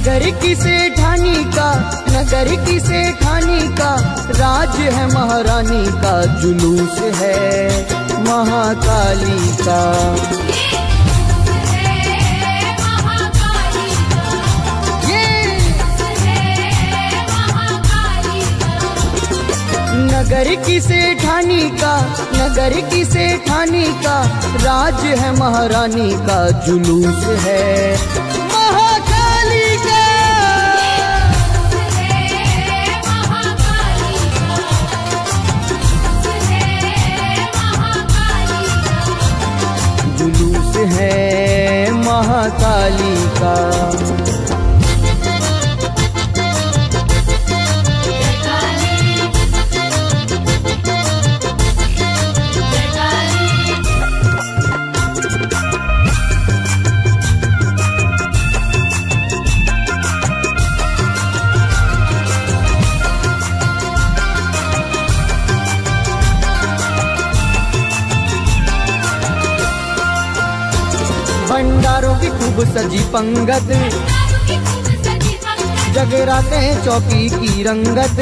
नगर की सेठानी का, नगर की सेठानी का राज है, महारानी का जुलूस है महाकाली का। नगर की सेठानी का, नगर की सेठानी का राज है, महारानी का जुलूस है महाकाली का। जुलूस है महाकाली का। भंडारों की खूब सजी पंगत, जगराते चौकी की रंगत।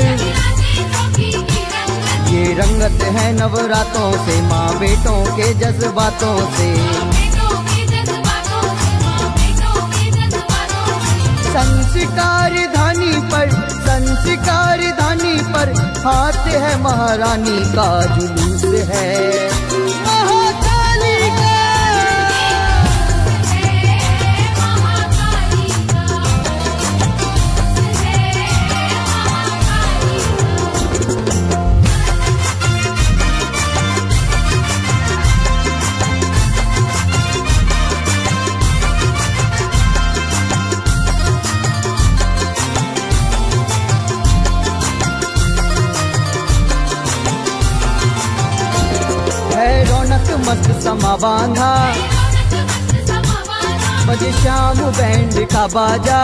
ये रंगत है नवरातों से, माँ बेटों के जज्बातों से। संस्कार धानी पर, संस्कार धानी पर हाथ है, महारानी का जुलूस है महाकाली का। रौनक मस्त समा बांधा, बजे शाम बैंड का बाजा,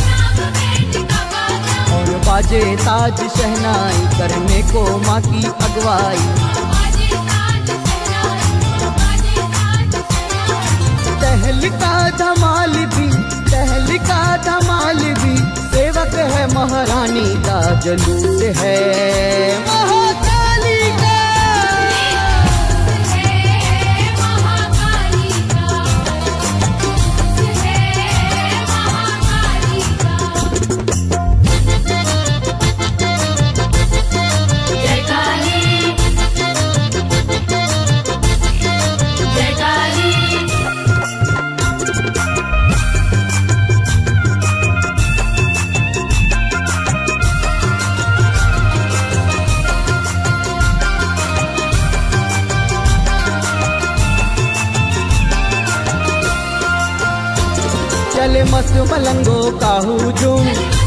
और बाजे ताज शहनाई करने को माँ की अगवाई। तहलका धमाल भी, तहलका धमाल भी सेवक है, महारानी का जुलूस है महाकाली का। चले मस्त मलंगों का हुजूम,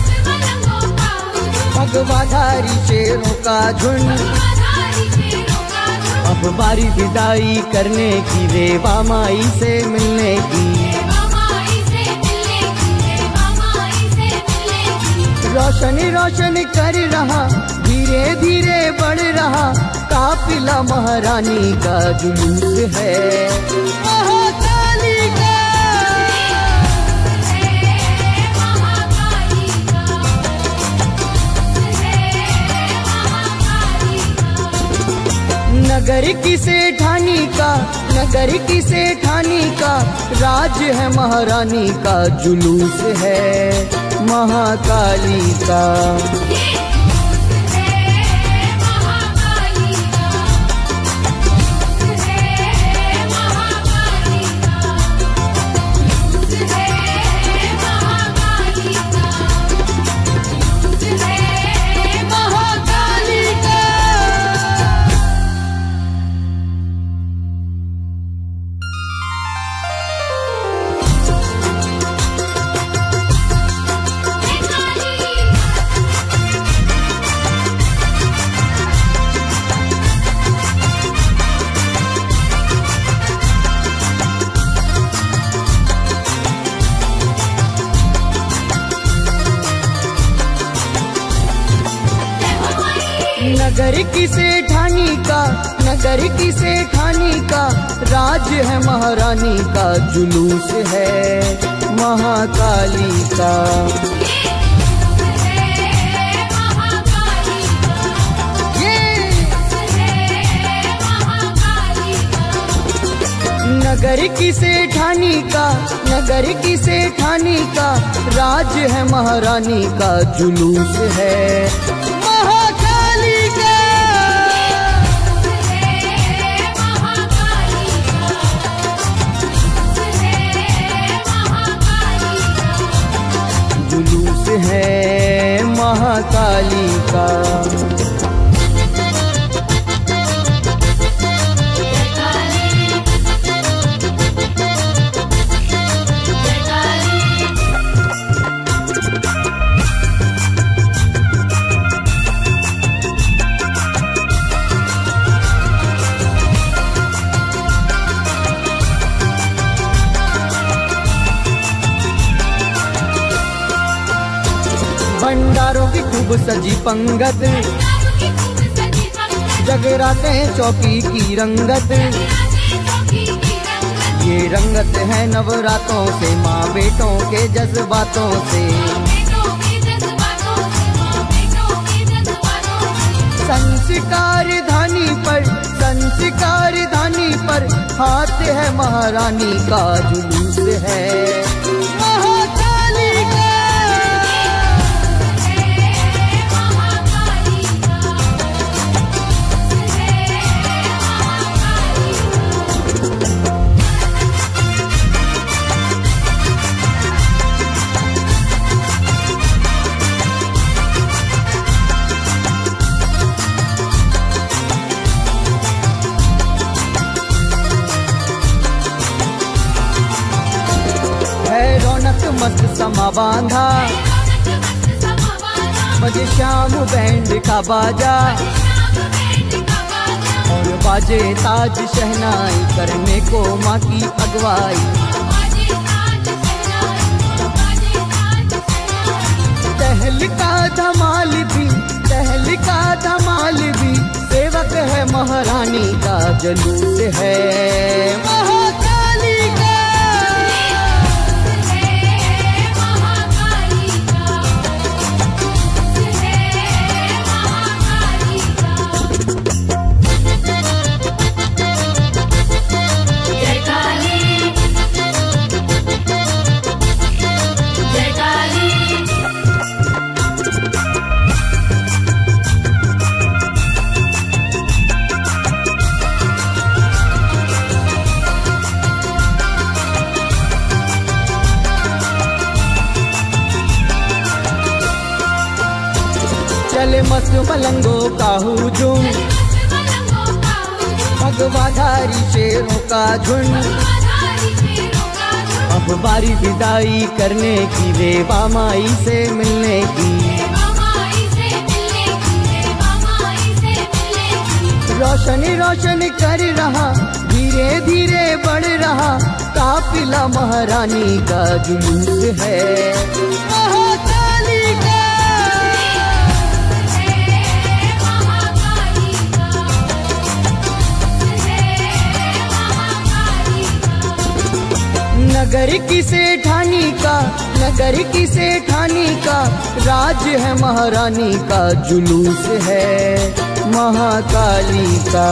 भगवाधारी शेरों का झुंड। अब बारी विदाई करने की, रेवा माई से मिलने की। रोशन रोशन कर रहा, धीरे धीरे बढ़ रहा काफिला, महारानी का जुलूस है महाकाली का। नगर की सेठानी का, नगर की सेठानी का राज है, महारानी का जुलूस है महाकाली का। नगर की सेठानी का, नगर की सेठानी का राज है, महारानी का जुलूस है महाकाली का। नगर की सेठानी का, नगर की सेठानी का राज है, महारानी का जुलूस है। महाकाली का जुलूस है, महाकाली का। भंडारों की खूब सजी पंगत, जगराते चौकी की रंगत। ये रंगत है नवरातों से, माँ बेटों के जज्बातों से। संस्कार धानी पर, संस्कार धानी पर हाथ है, महारानी का जुलूस है। मस्त समा बांधा, बजे शाम बैंड का बाजा, और बाजे ताज शहनाई करने को माँ की अगवाई। तहलका धमाल भी, तहलका धमाल भी सेवक है, महारानी का जुलूस है। महाकाली का चले मस्त मलंगों का हुजूम, भगवाधारी शेरों का झुंड। अब बारी विदाई करने की, रेवा माई से मिलने की। रोशनी रोशन कर रहा, धीरे धीरे बढ़ रहा काफिला, महारानी का जुलूस है। महाकाली का नगर की सेठानी का, नगर की सेठानी का राज है, महारानी का जुलूस है। महाकाली का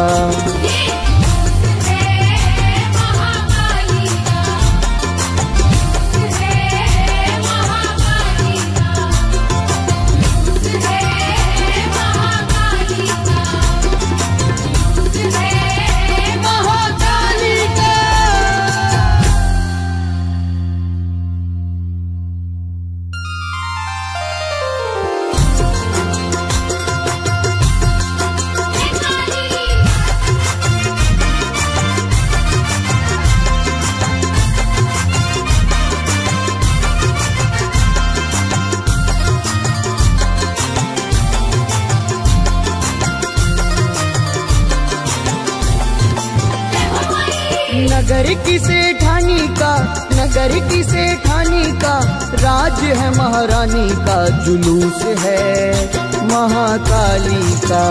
नगर की सेठानी का, नगर की सेठानी का राज है, महारानी का जुलूस है। महाकाली का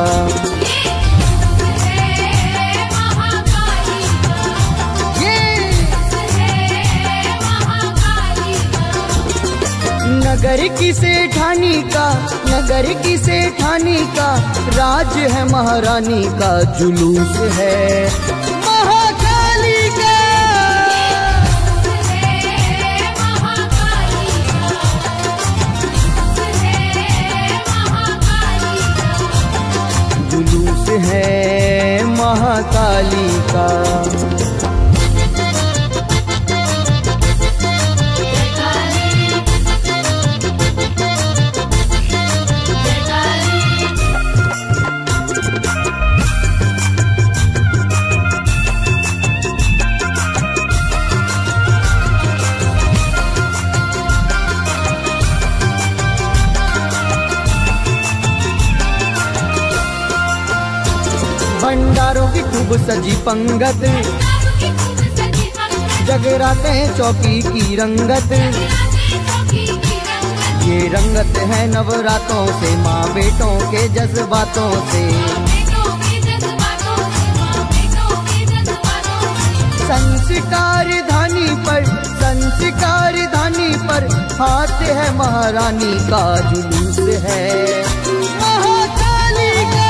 नगर की सेठानी का, नगर की सेठानी का राज है, महारानी का जुलूस है। महाकाली का महाकाली का। भंडारों की खूब सजी पंगत, जगराते हैं चौकी की रंगत। ये रंगत है नवरातों से, माँ बेटों के जज्बातों से। संस्कार धानी पर, संस्कार धानी पर हाथ है महारानी का, जुलूस है महाकाली का।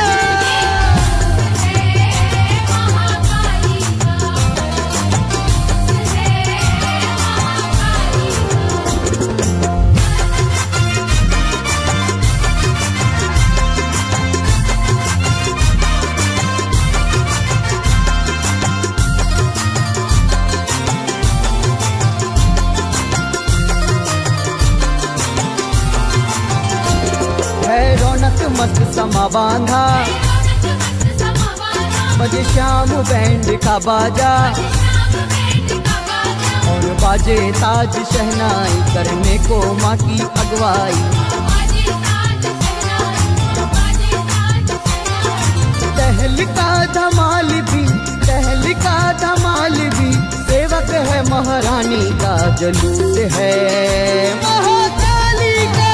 रौनक मस्त समा बांधा, बजे श्याम बैंड का बाजा, और बाजे ताज शहनाई करने को माँ की अगवाई। तहलका धमाल भी, तहलका धमाल भी, सेवक है महारानी का, जुलूस है महाकाली का।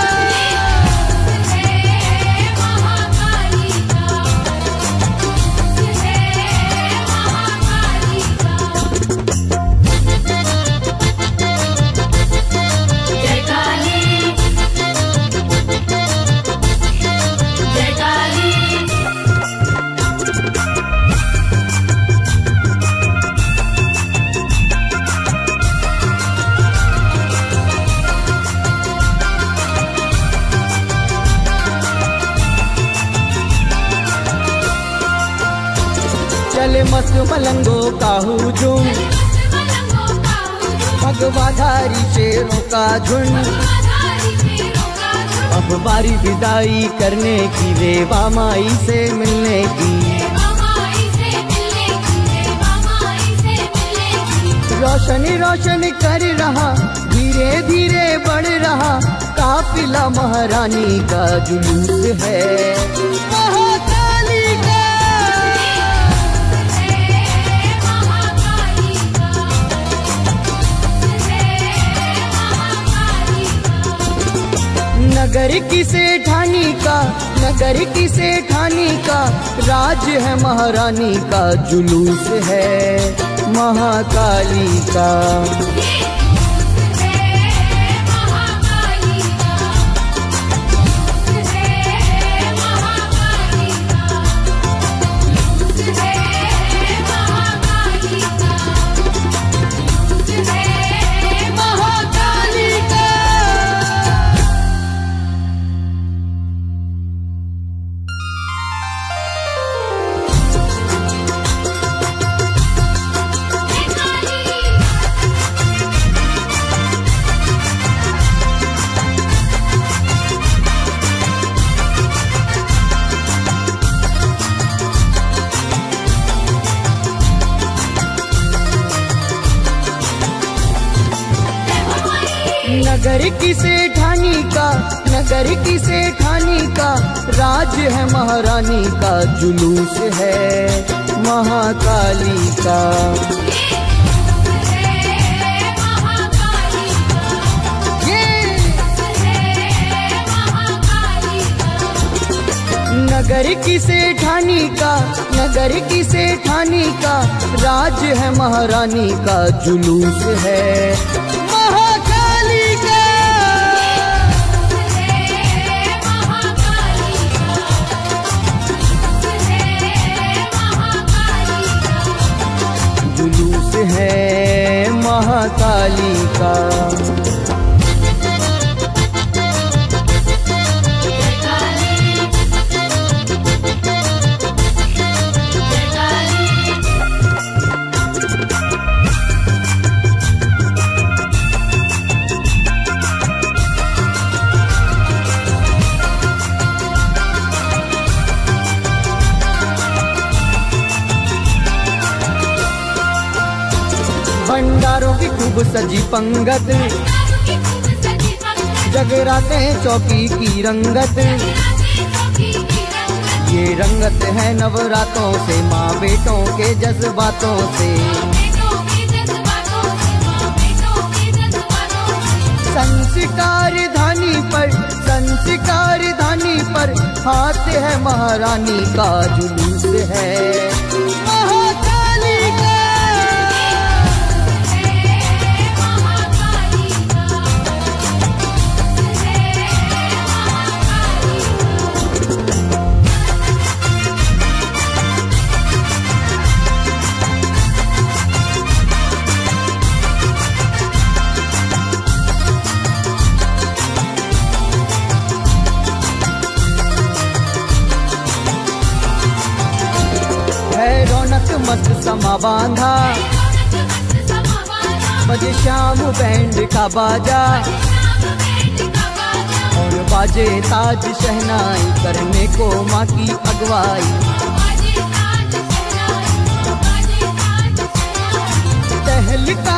चले मस्त मलंगों का हुजूम, भगवाधारी शेरों का झुंड। अब बारी विदाई करने की, रेवा माई से मिलने की। रोशन रोशन कर रहा, धीरे धीरे बढ़ रहा काफिला महारानी का, जुलूस है महाकाली का। नगर की सेठानी का, नगर की सेठानी का, राज है महारानी का, जुलूस है महाकाली का। नगर की सेठानी का, नगर की सेठानी का, राज है महारानी का, जुलूस है महाकाली का। नगर की सेठानी का, नगर की सेठानी का, राज है महारानी का, जुलूस है महाकाली का। जुलूस है महाकाली का। भंडारों की खूब सजी पंगत, जगराते चौकी की रंगत। ये रंगत है नवरातों से, माँ बेटों के जज्बातों से। संस्कार धानी पर हाथ है महारानी का, जुलूस है महाकाली का। रौनक मस्त समा बांधा, बजे शाम बैंड का बाजा, और बाजे ताज शहनाई करने को माँ की अगवाई। तहलका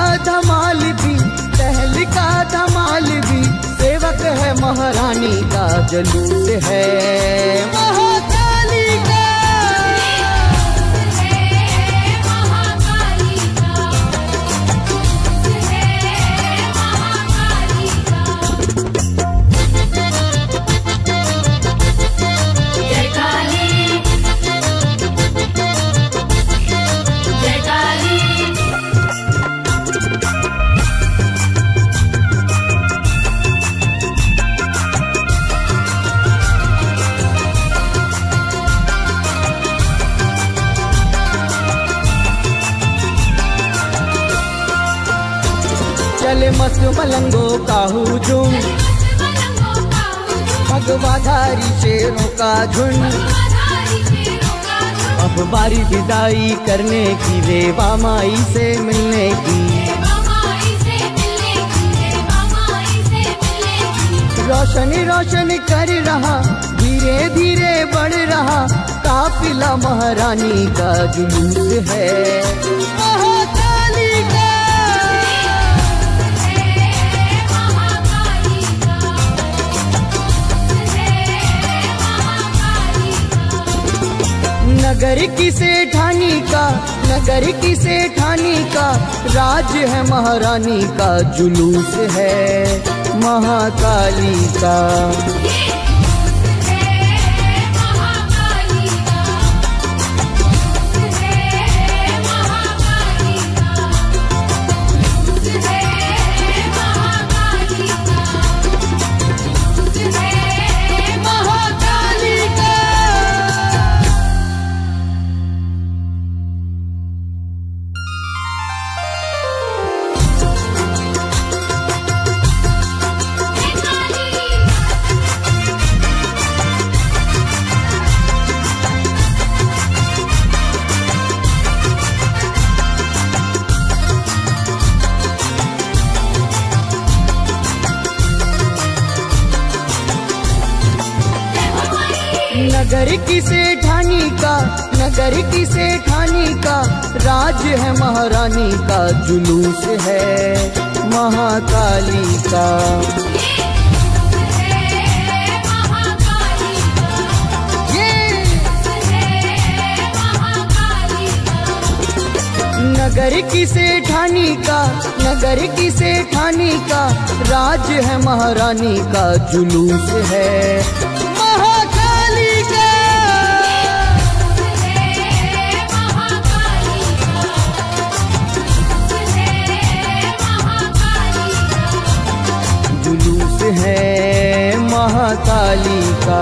धमाल भी सेवक है महारानी का, जुलूस है महाकाली का। चले मस्त मलंगों का हुजूम, भगवाधारी शेरों का झुंड। अब बारी विदाई करने की, रेवा माई से मिलने की। रोशनी रोशन कर रहा, धीरे धीरे बढ़ रहा काफिला महारानी का, जुलूस है महाकाली का। नगर की सेठानी का राज है महारानी का, जुलूस है महाकाली का। नगर की सेठानी का राज है महारानी का, जुलूस है महाकाली का। नगर की सेठानी का राज है महारानी का, जुलूस है महाकाली का। जुलूस है महाकाली का।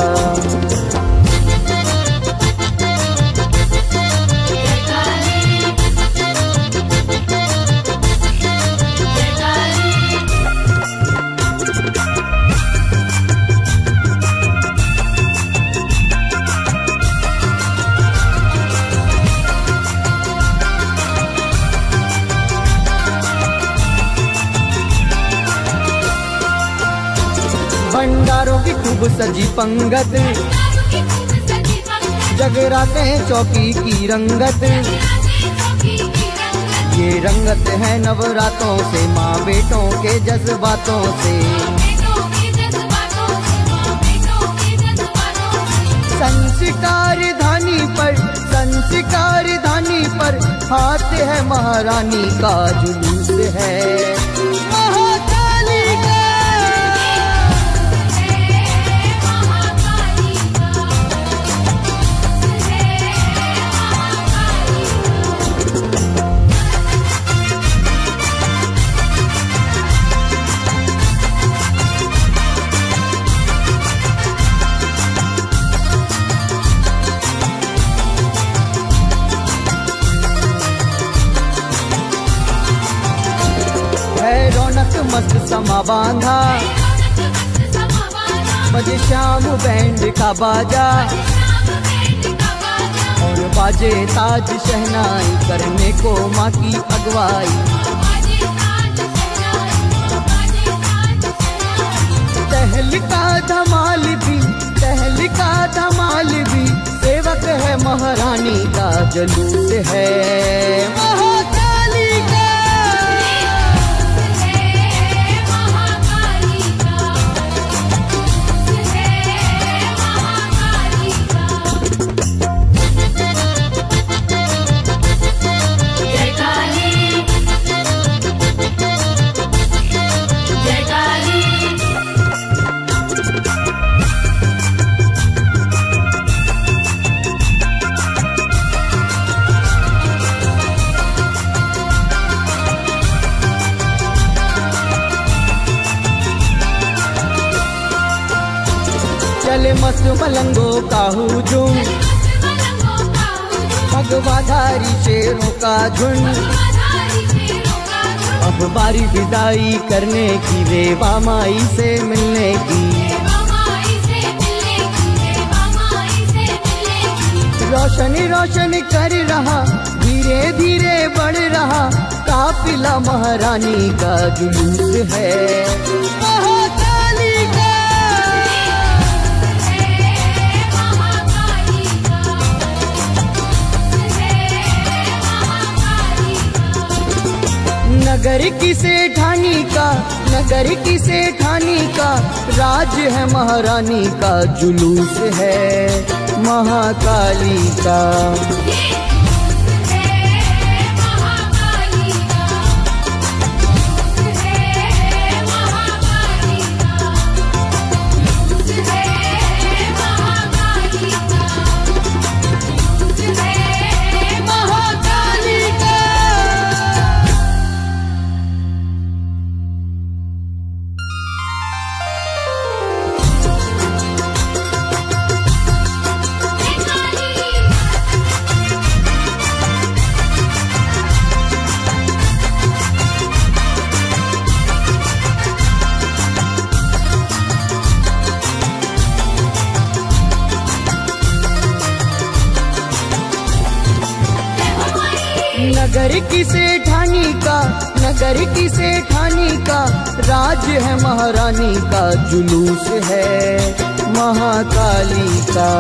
भंडारों की खूब सजी पंगत, जगराते चौकी की रंगत। ये रंगत है नवरातों से, माँ बेटों के जज्बातों से। संस्कार धानी पर हाथ है महारानी का, जुलूस है महाकाली का। रौनक मस्त समा बांधा, बजे शाम बैंड का बाजा, और बाजे ताज शहनाई करने को माँ की अगवाई। तहलका धमाल भी सेवक है महारानी का, जुलूस है महाकाली का। चले मस्त मलंगों का हुजूम, भगवाधारी शेरों का झुंड। अब बारी विदाई करने की, रेवा माई से मिलने की। रोशन कर रहा, धीरे धीरे बढ़ रहा काफिला महारानी का, जुलूस है महाकाली का। नगर की सेठानी का राज है महारानी का, जुलूस है महाकाली का। नगर की सेठानी का राज है महारानी का, जुलूस है महाकाली का।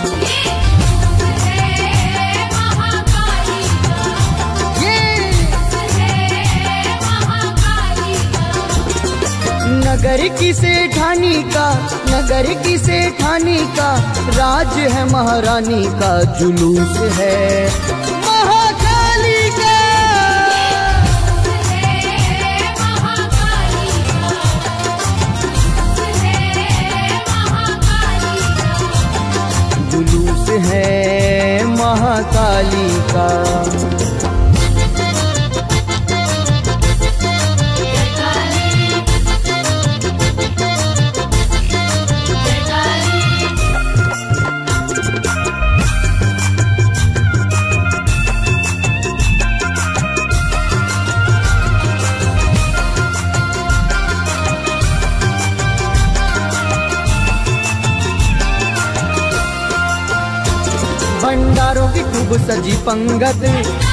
नगर की सेठानी का राज है महारानी का, जुलूस है महाकाली का। जुलूस है महाकाली का। भंडारों की खूब सजी पंगत,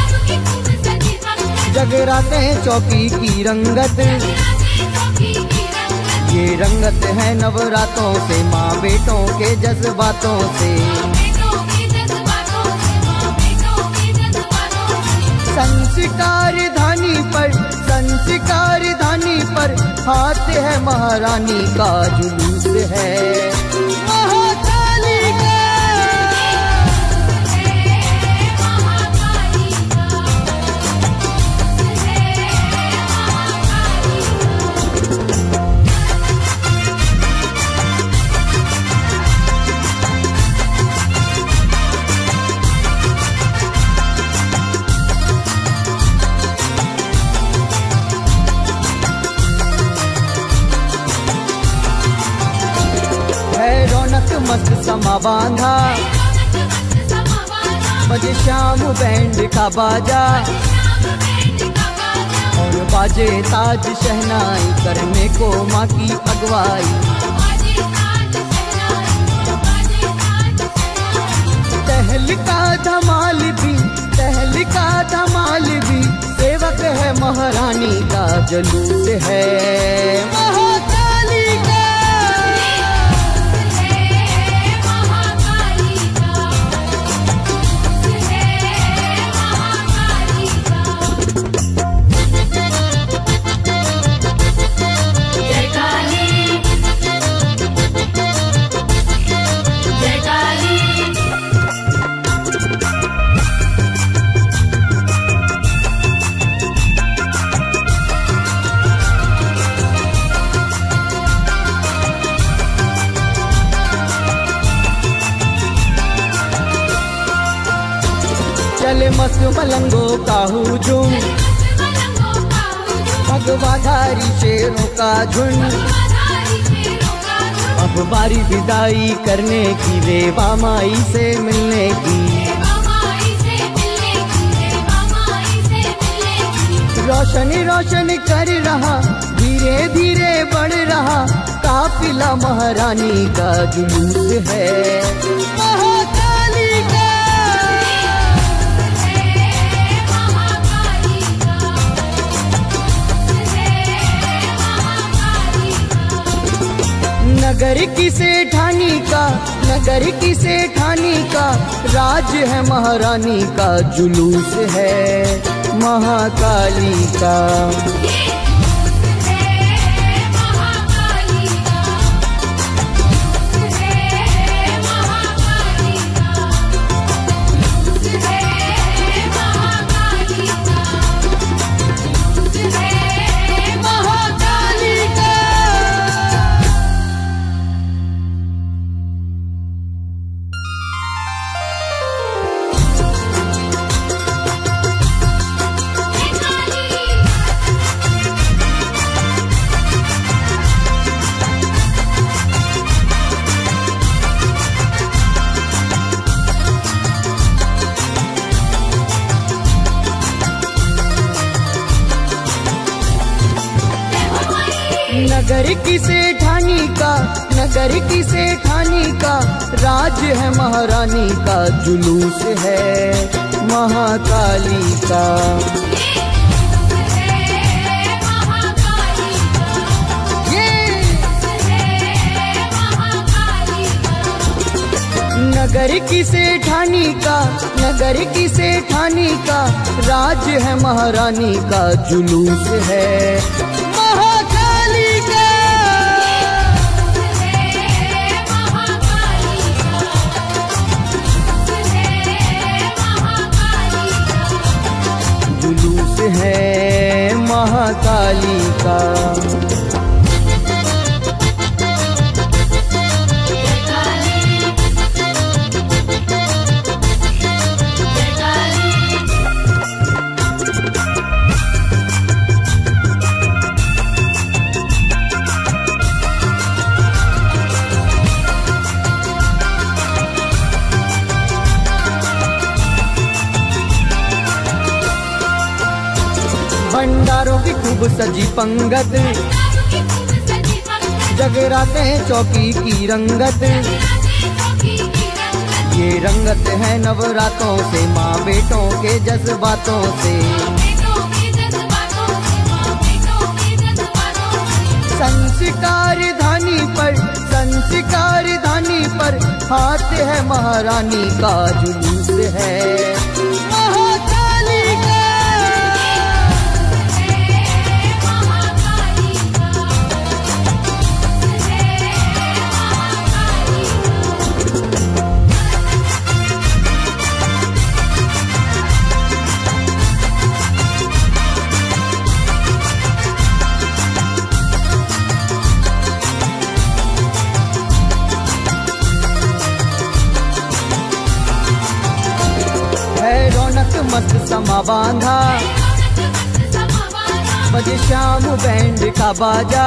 जगराते चौकी की रंगत। ये रंगत है नवरातों से, माँ बेटों के जज्बातों से। संस्कार संस्कार धानी पर हाथ है महारानी का जुलूस है महाकाली का रौनक मस्त समा बांधा बजे शाम बैंड का बाजा और बाजे ताज शहनाई करने को माँ की अगवाई तहलका धमाल भी सेवक है महारानी का जुलूस है महाकाली का चले मस्त मलंगों का हुजूम भगवाधारी शेरों का झुंड अब बारी विदाई करने की रेवा माई से मिलने की रोशनी रोशन कर रहा धीरे धीरे बढ़ रहा काफिला महारानी का जुलूस है महाकाली का नगर की सेठानी का राज है महारानी का जुलूस है महाकाली का नगर की सेठानी का राज है महारानी का जुलूस है महाकाली का नगर की सेठानी का राज है महारानी का जुलूस है महाकाली का जुलूस है महाकाली का भंडारों की खूब सजी पंगत जगराते हैं चौकी की रंगत ये रंगत है नवरातों से माँ बेटों के जज्बातों से संस्कार धानी पर हाथ है महारानी का जुलूस है महाकाली का मस्त समा बांधा, बजे श्याम बैंड का बाजा,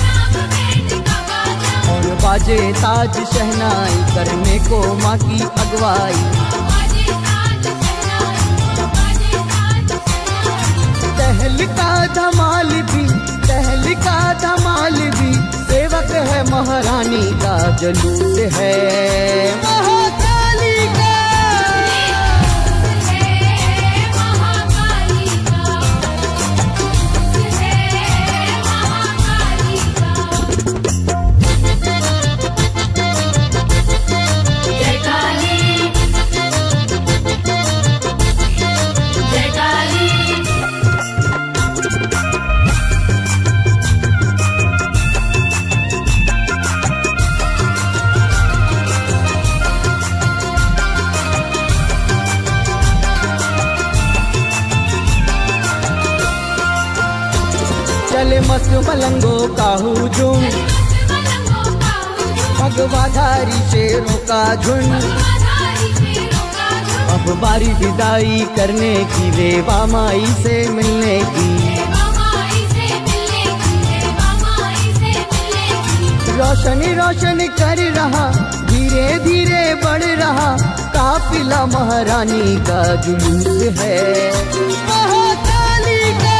और बाजे ताज शहनाई करने को माँ की अगवाई। तहलका धमाल भी, तहलका धमाल भी, सेवक है महारानी का, जुलूस है महाकाली का। चले मस्त मलंगों का हुजूम, भगवाधारी शेरों का झुंड, अब बारी विदाई करने की, रेवा माई से मिलने की। रोशन रोशन कर रहा, धीरे धीरे बढ़ रहा, काफिला महारानी का, जुलूस है महाकाली का।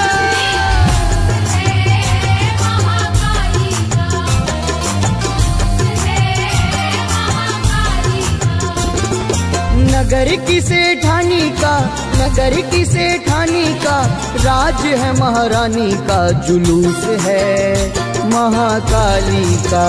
नगर की सेठानी का, नगर की सेठानी का, राज है महारानी का, जुलूस है महाकाली का।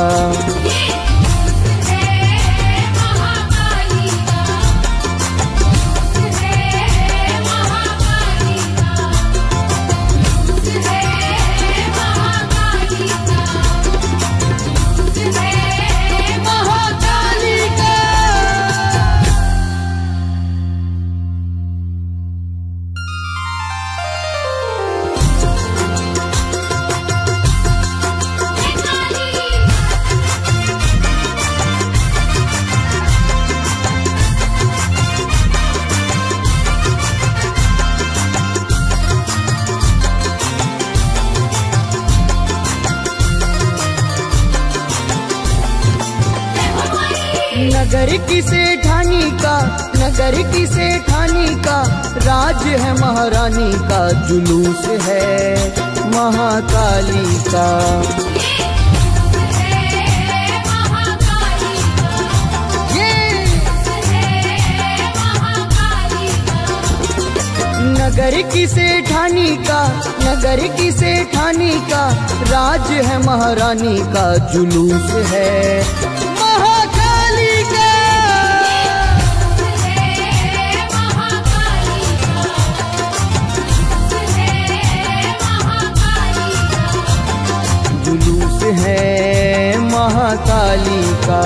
नगर की सेठानी का, नगर की सेठानी का, राज है महारानी का, जुलूस है महाकाली का। नगर की सेठानी का, नगर की सेठानी का, राज है महारानी का, जुलूस है महाकाली का। जुलूस है महाकाली का।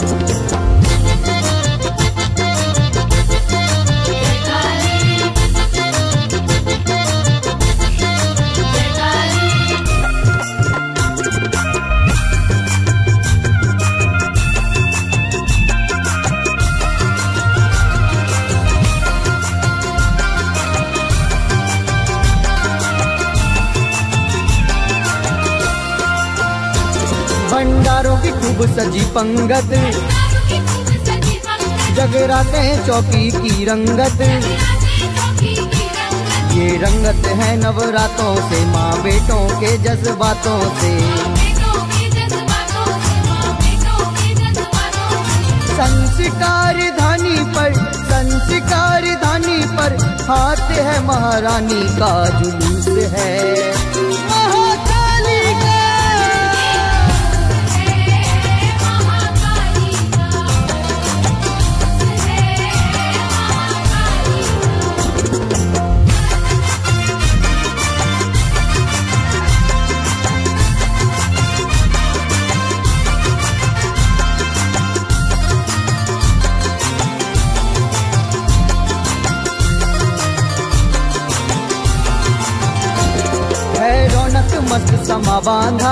भंडारों की खूब सजी पंगत, जगराते चौकी की रंगत, ये रंगत है नवरातों से, माँ बेटों के जज्बातों से। संस्कार धानी पर, संस्कार धानी पर, हाथ है महारानी का, जुलूस है महाकाली का। मस्त समा बांधा,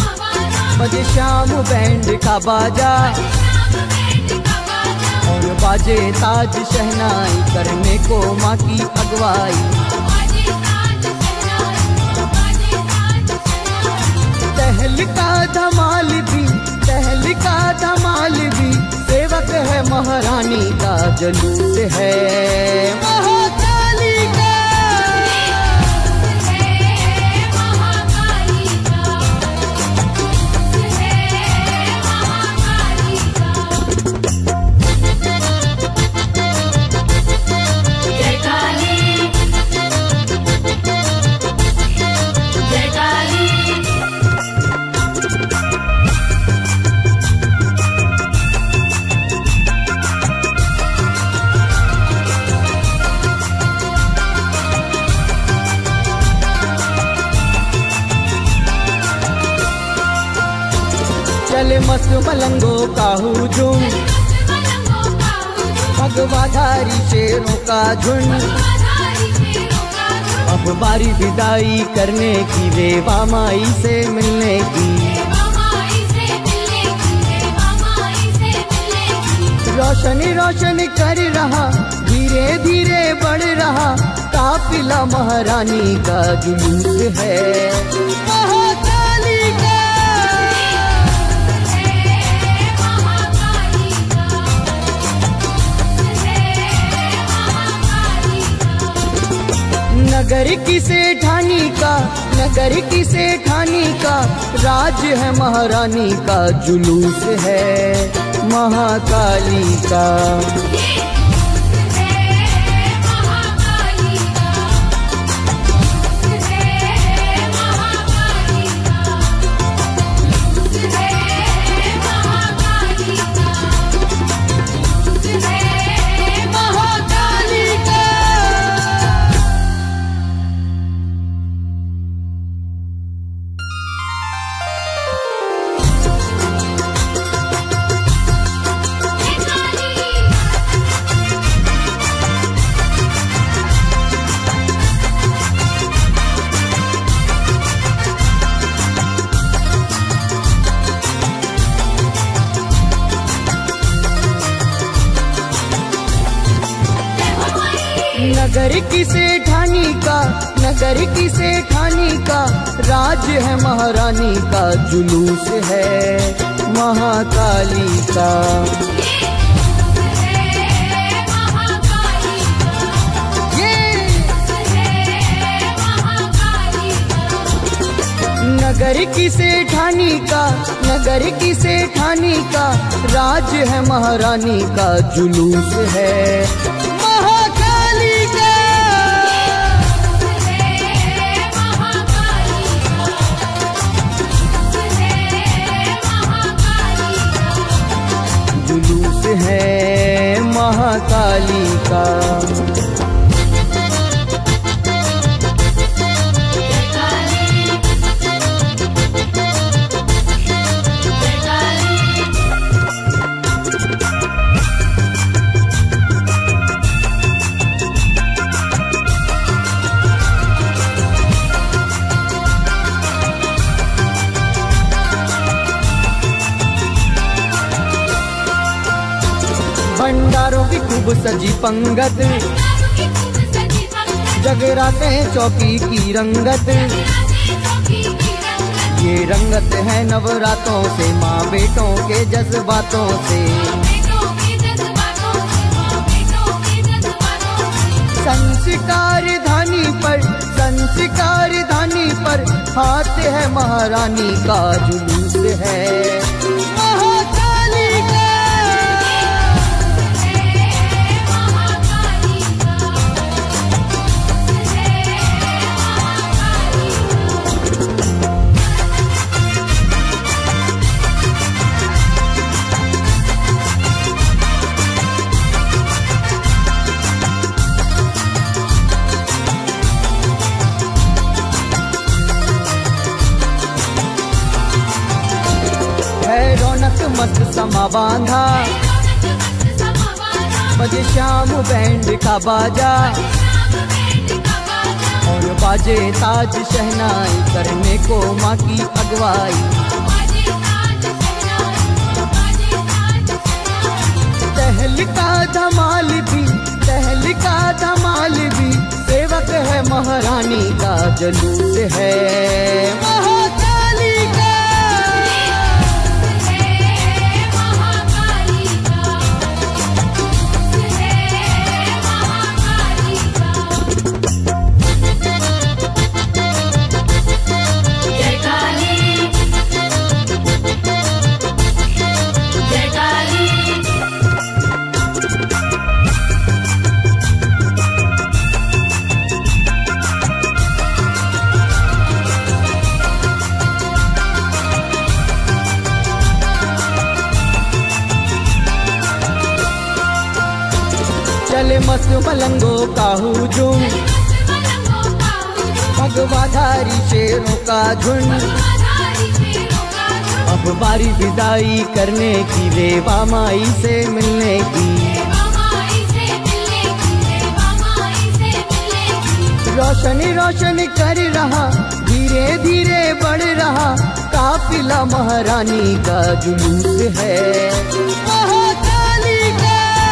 बजे श्याम बैंड का बाजा, और बाजे ताज शहनाई करने को माँ की अगवाई। तहलका धमाल भी सेवक है महारानी का जुलूस है महाकाली का। चले मस्त मलंगों का हुजूम, भगवाधारी शेरों का झुंड। अब बारी विदाई करने की, रेवा माई से मिलने की। रोशनी रोशन कर रहा, धीरे धीरे बढ़ रहा काफिला महारानी का जुलूस है महाकाली का। नगर की सेठानी का, नगर की सेठानी का राज है महारानी का जुलूस है महाकाली का। नगर की सेठानी का, नगर की सेठानी का राज है महारानी का जुलूस है महाकाली का। नगर की सेठानी का, नगर की सेठानी का राज है महारानी का जुलूस है महाकाली का। जुलूस है महाकाली का। भंडारों की खूब सजी पंगत, जगराते चौकी की रंगत। ये रंगत है नवरातों से, माँ बेटों के जज्बातों से। संस्कार धानी पर, संस्कार धानी पर हाथ है महारानी का जुलूस है महाकाली का। रौनक मस्त समा बांधा, बजे शाम बैंड का बाजा। और बाजे ताज शहनाई करने को माँ की अगवाई। तहलका धमाल भी, तहलका धमाल भी, सेवक है महारानी का जुलूस है महाकाली का। चले मस्त मलंगो का हुजूम, भगवाधारी शेरों का झुंड, अब बारी विदाई करने की, रेवा माई से मिलने की। रोशनी रोशन कर रहा, धीरे धीरे बढ़ रहा, काफिला महारानी का जुलूस है महाकाली का।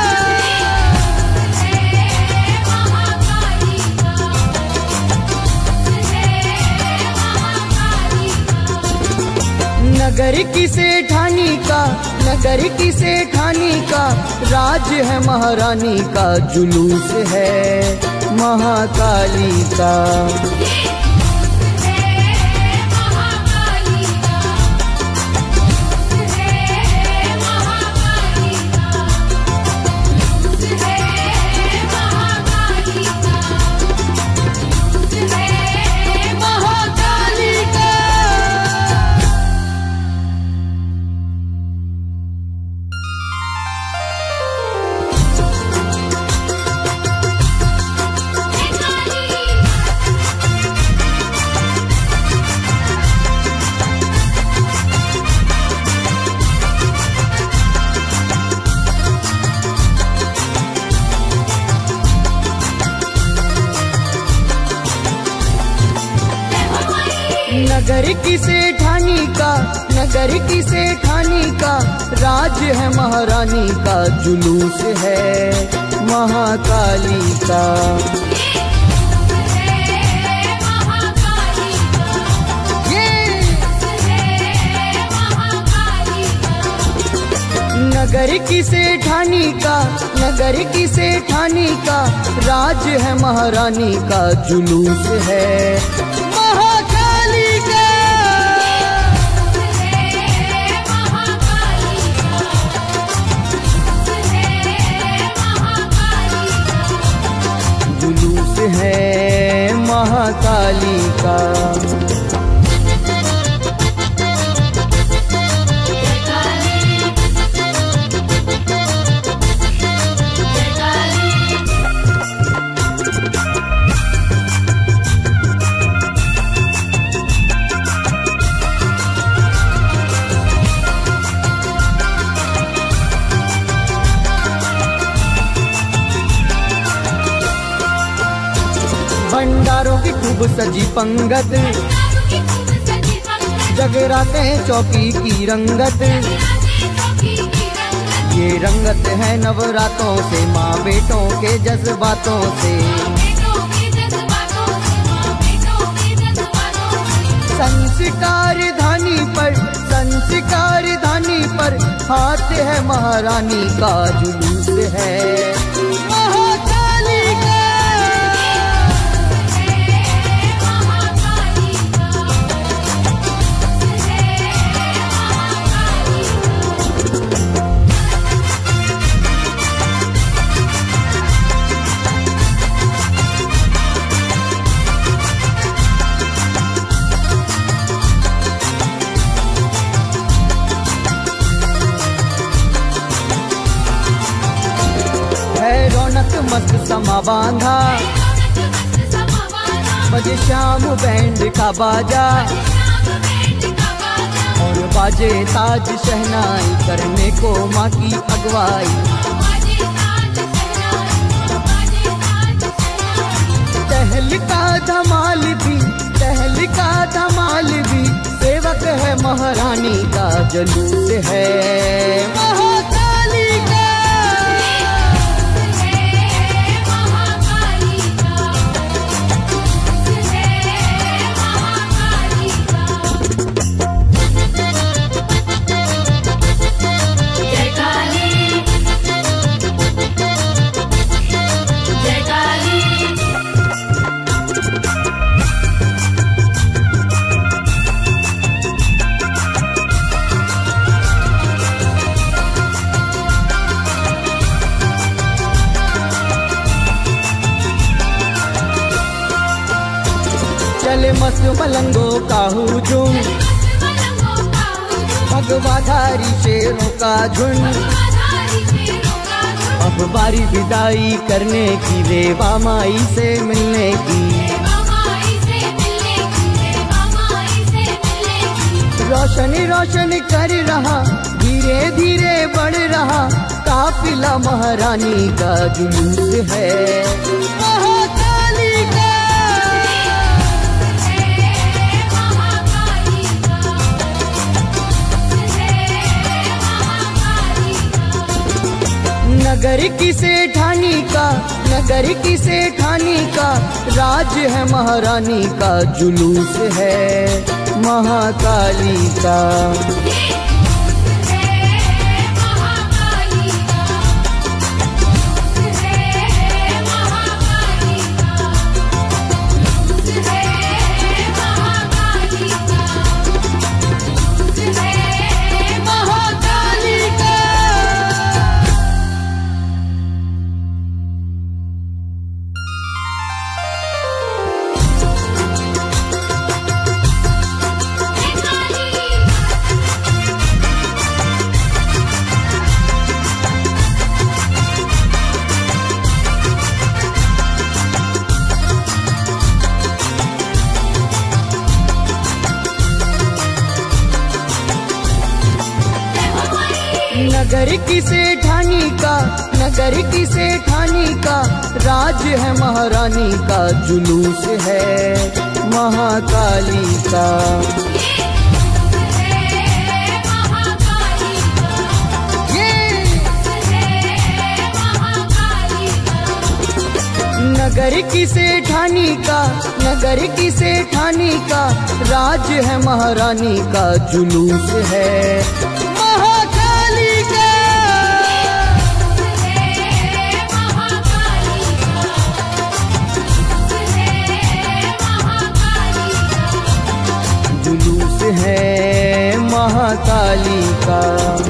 नगर की सेठानी का, नगर की सेठानी का, राज है महारानी का जुलूस है महाकाली का। नगर की सेठानी का, नगर की सेठानी का, राज है महारानी का जुलूस है महाकाली का। नगर की सेठानी का, नगर की सेठानी का, राज है महारानी का जुलूस है महाकाली का। जुलूस है महाकाली का। भंडारों की खूब सजी पंगत, जगराते चौकी की रंगत, ये रंगत है नवरातों से, माँ बेटों के जज्बातों से। संस्कार धानी पर, संस्कार धानी पर, हाथ है महारानी का जुलूस है महाकाली का। रौनक मस्त समा बांधा, बजे शाम बैंड का बाजा, और बाजे ताज शहनाई करने को माँ की अगवाई। तहलका धमाल भी, तहलका धमाल भी, सेवक है महारानी का जुलूस है महाकाली का। चले मस्त मलंगो का हुजूम, भगवाधारी शेरों का झुंड। अब बारी विदाई करने की, रेवा माई से मिलने की। रोशनी रोशन कर रहा, धीरे धीरे बढ़ रहा, काफिला महारानी का जुलूस है। महाकाली का नगर की सेठानी का, नगर की सेठानी का राज है, महारानी का जुलूस है। महाकाली का नगर की सेठानी का, नगर की सेठानी का राज है, महारानी का जुलूस है। महाकाली का नगर की सेठानी का, नगर की सेठानी का राज है, महारानी का जुलूस है। जुलूस है महाकाली का।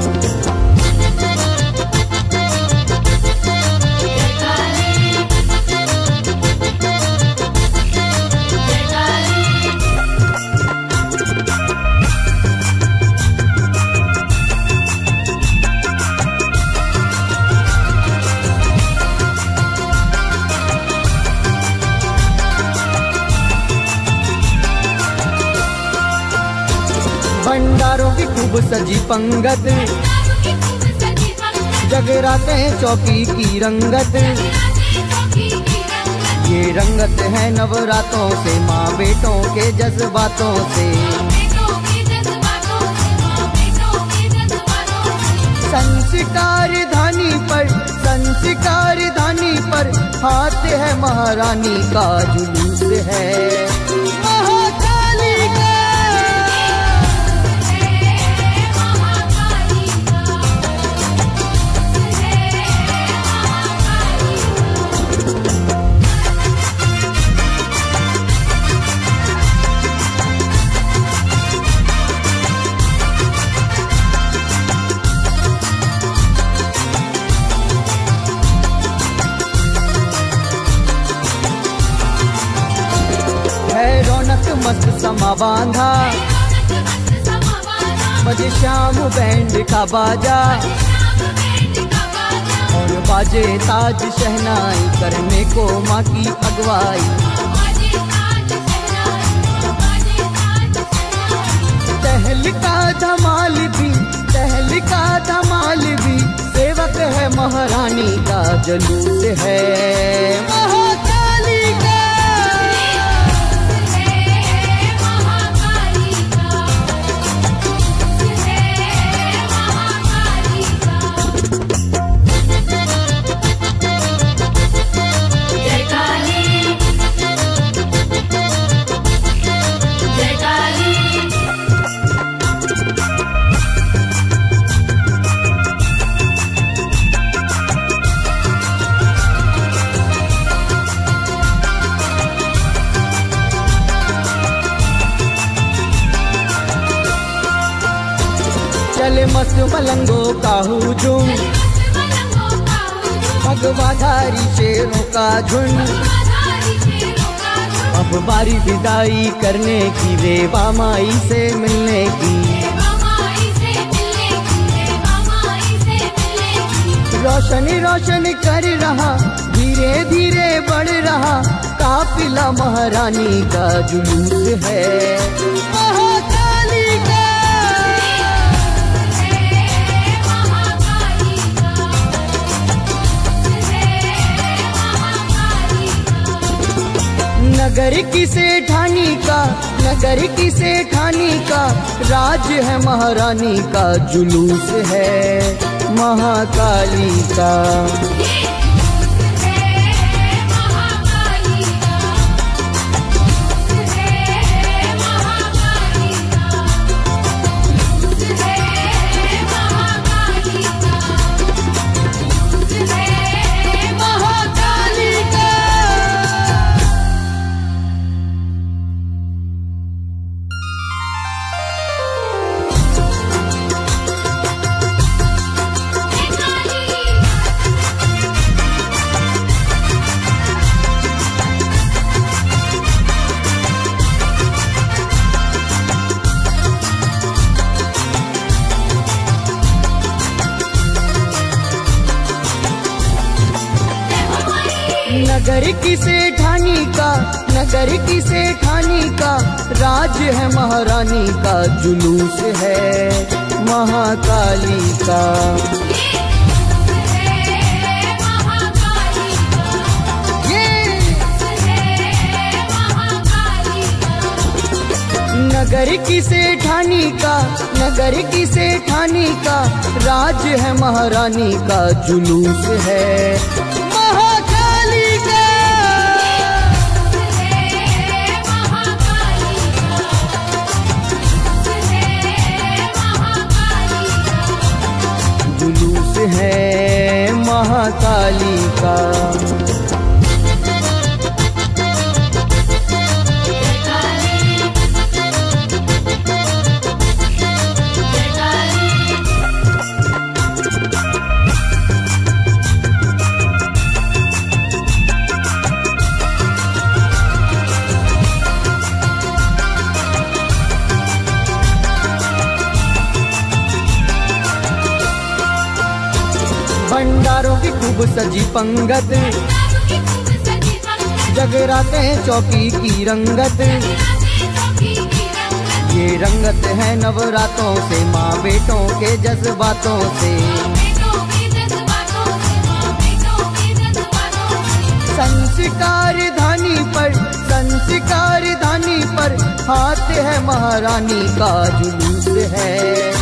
भंडारों की खूब सजी पंगत, जगराते हैं चौकी की रंगत। ये रंगत है नवरातों से, माँ बेटों के जज्बातों से। संस्कार धानी पर, संस्कार धानी पर हाथ है, महारानी का जुलूस है। रौनक मस्त समा बांधा, बजे शाम बैंड का बाजा, और बाजे ताज शहनाई करने को माँ की अगवाई। तहलका धमाल भी, तहलका धमाल भी, सेवक है महारानी का जुलूस है। महाकाली का चले मस्त मलंगों का हुजूम, भगवाधारी शेरों का झुंड। अब अब बारी विदाई करने की, रेवा माई से मिलने की। रोशन रोशन कर रहा, धीरे धीरे बढ़ रहा, काफिला महारानी का जुलूस है। महाकाली का नगर की सेठानी का, नगर की सेठानी का राज है, महारानी का जुलूस है। महाकाली का नगर की सेठानी का, नगर की सेठानी का राज है, महारानी का जुलूस है। महाकाली का नगर की सेठानी का, नगर की सेठानी का राज है, महारानी का जुलूस है। जुलूस है महाकाली का। भंडारों की खूब सजी पंगत, जगराते हैं चौकी की रंगत। ये रंगत है नवरातों से, माँ बेटों के जज्बातों से। संस्कार धानी पर, संस्कार धानी पर हाथ है, महारानी का जुलूस है।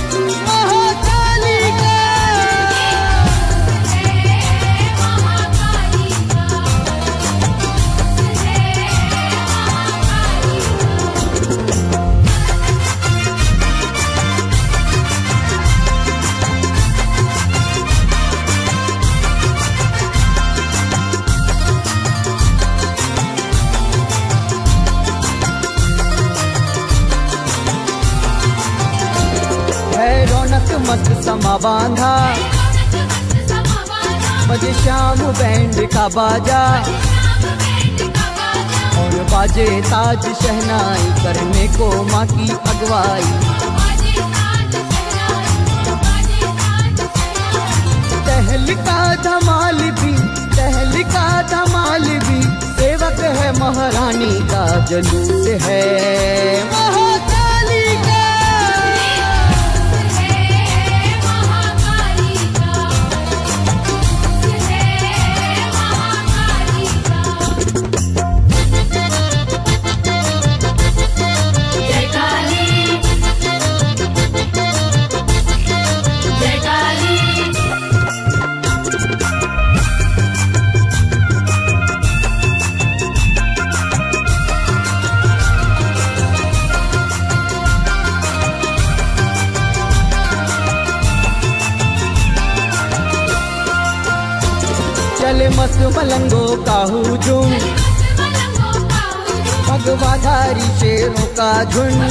मस्त समा बांधा, बजे शाम बैंड का बाजा, और बाजे ताज शहनाई करने को माँ की अगवाई। तहलका धमाल भी, तहलका धमाल भी सेवक है, महारानी का जुलूस है। महाकाली का चले मस्त मलंगो का हुजूम, भगवाधारी शेरों का झुंड।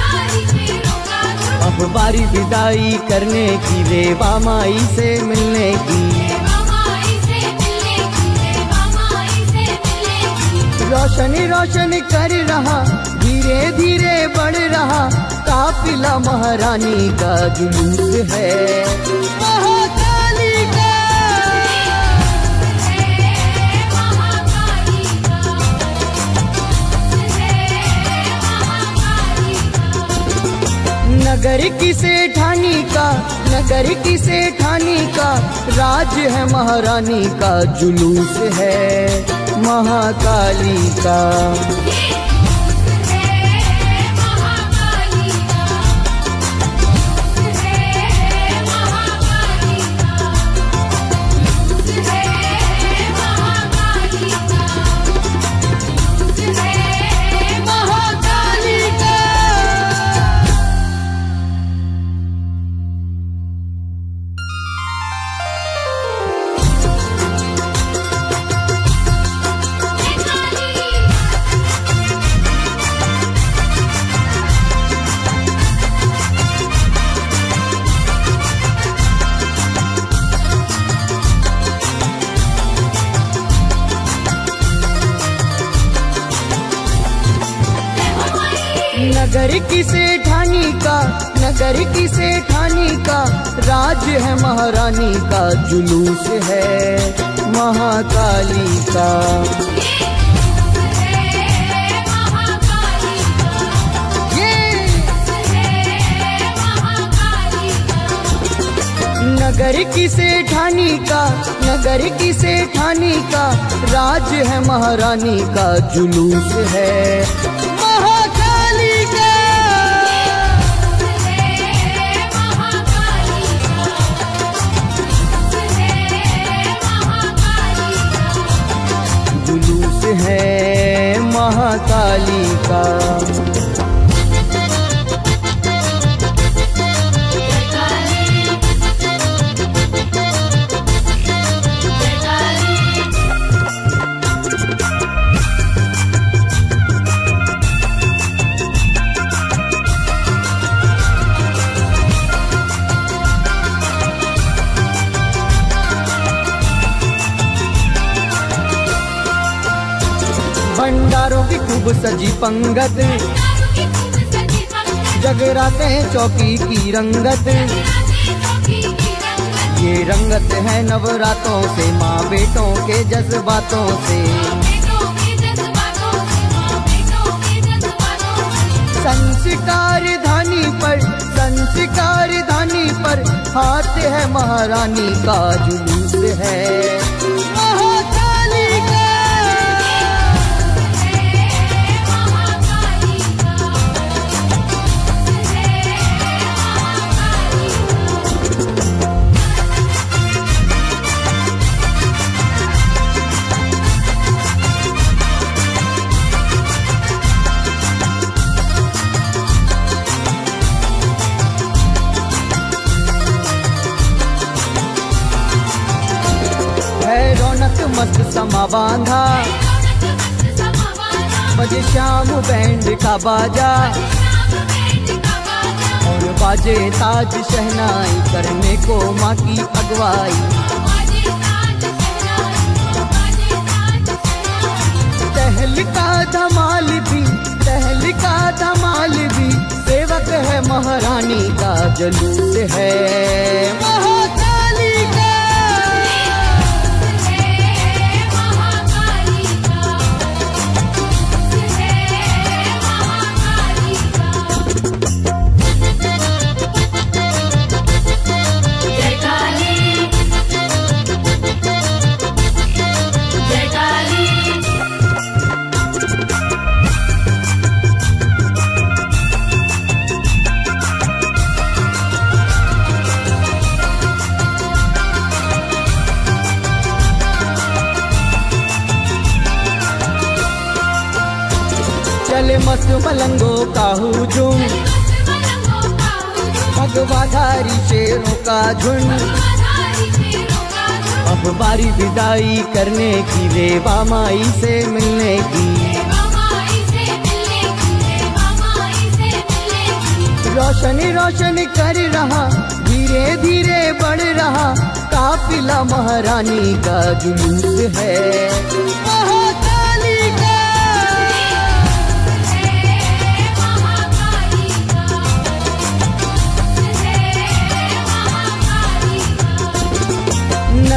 अब बारी विदाई करने की, रेवा माई से मिलने की। रोशन रोशन कर रहा, धीरे धीरे बढ़ रहा, काफिला महारानी का जुलूस है। महाकाली का नगर की सेठानी का, नगर की सेठानी का राज है, महारानी का जुलूस है। महाकाली का नगर की सेठानी का, नगर की सेठानी का राज है, महारानी का जुलूस है। महाकाली का नगर की सेठानी का, नगर की सेठानी का राज है, महारानी का जुलूस है। जुलूस है महाकाली का। भंडारों की खूब सजी पंगत, जगराते हैं चौकी की रंगत। ये रंगत है नवरातों से, माँ बेटों के जज्बातों से। संस्कार धानी पर, संस्कार धानी पर हाथ है, महारानी का जुलूस है। रौनक मस्त समा बांधा, बजे शाम बैंड का बाजा, और बाजे ताज शहनाई करने को माँ की अगवाई। तहलका धमाल भी, तहलका धमाल भी सेवक है, महारानी का जुलूस है। महाकाली का चले मस्त मलंगों का हुजूम, भगवाधारी शेरों का झुंड। अब बारी विदाई करने की, रेवा माई से मिलने की। रोशन रोशन कर रहा, धीरे धीरे बढ़ रहा, काफिला महारानी का जुलूस है। महाकाली का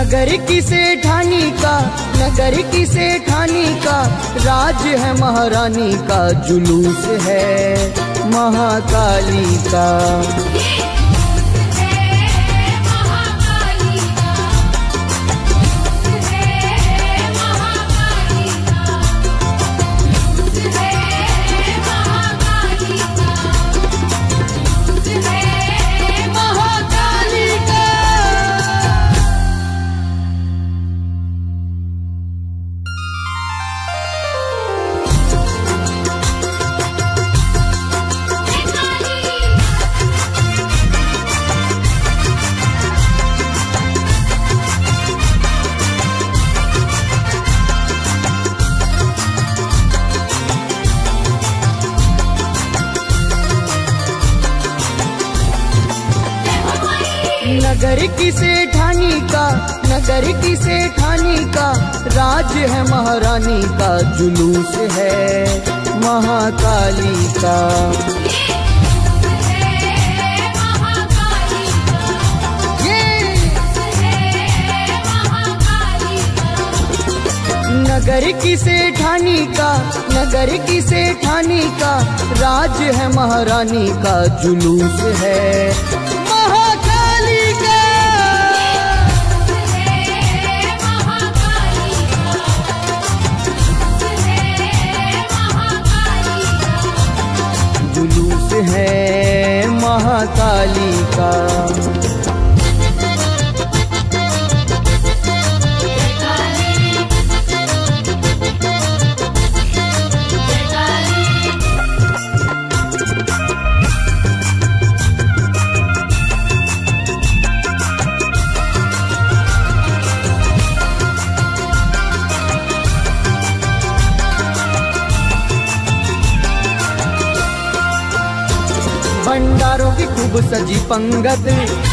नगर की सेठानी का, नगर की सेठानी का राज है महारानी का, जुलूस है महाकाली का। नगर की सेठानी का, नगर की सेठानी का राज है महारानी का, जुलूस है महाकाली का। नगर की सेठानी का, नगर की सेठानी का राज है महारानी का, जुलूस है महाकाली का। जुलूस है महाकाली का। भंडारों की खूब सजी पंगत,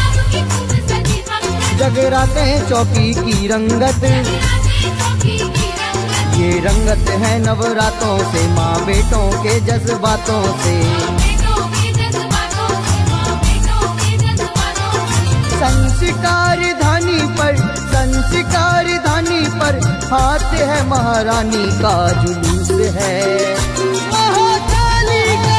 जगराते हैं चौकी की रंगत। ये रंगत है नवरातों से, माँ बेटों के जज्बातों से। संस्कार धानी पर, संस्कार धानी पर हाथ है महारानी का, जुलूस है महाकाली का।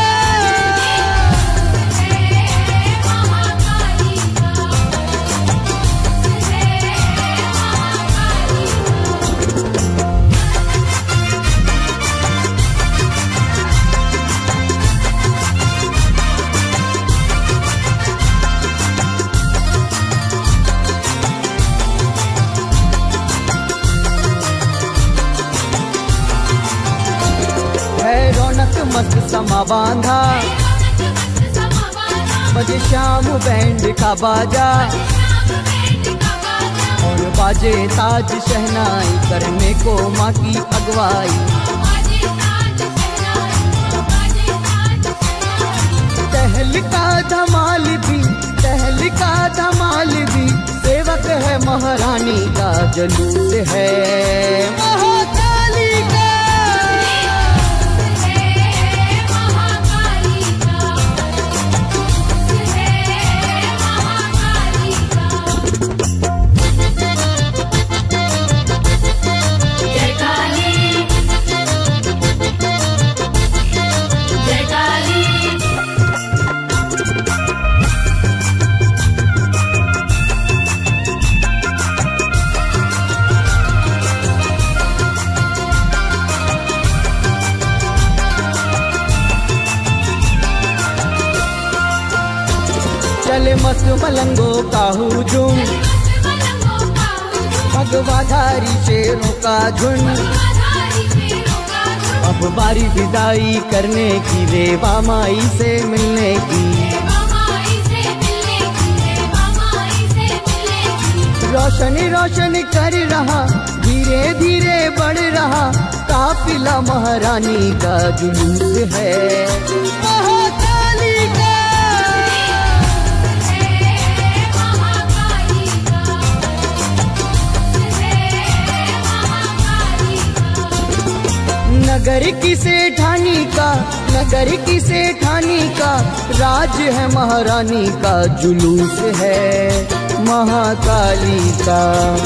मस्त समा बांधा, बजे शाम बैंड का बाजा, और बाजे ताज शहनाई करने को माँ की अगवाई। तहलका धमाल भी, तहलका धमाल भी सेवक है महारानी का, जुलूस है महाकाली का। चले मस्त मलंगों का हुजूम, भगवाधारी शेरों का झुंड। अब बारी विदाई करने की, रेवा माई से मिलने की। रोशन रोशन कर रहा, धीरे धीरे बढ़ रहा काफिला महारानी का, जुलूस है महाकाली का। नगर की सेठानी का, नगर की सेठानी का राज है महारानी का, जुलूस है महाकाली का।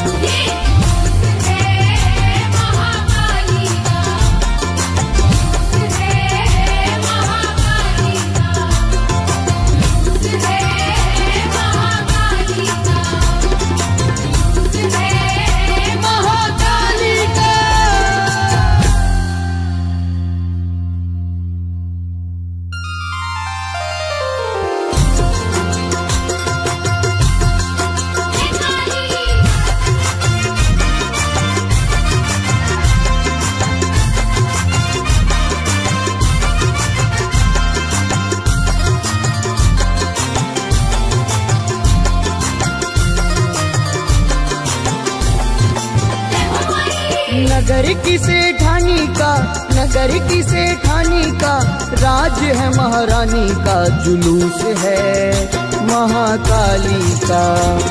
नगर की सेठानी का, नगर की सेठानी का राज है महारानी का, जुलूस है महाकाली का।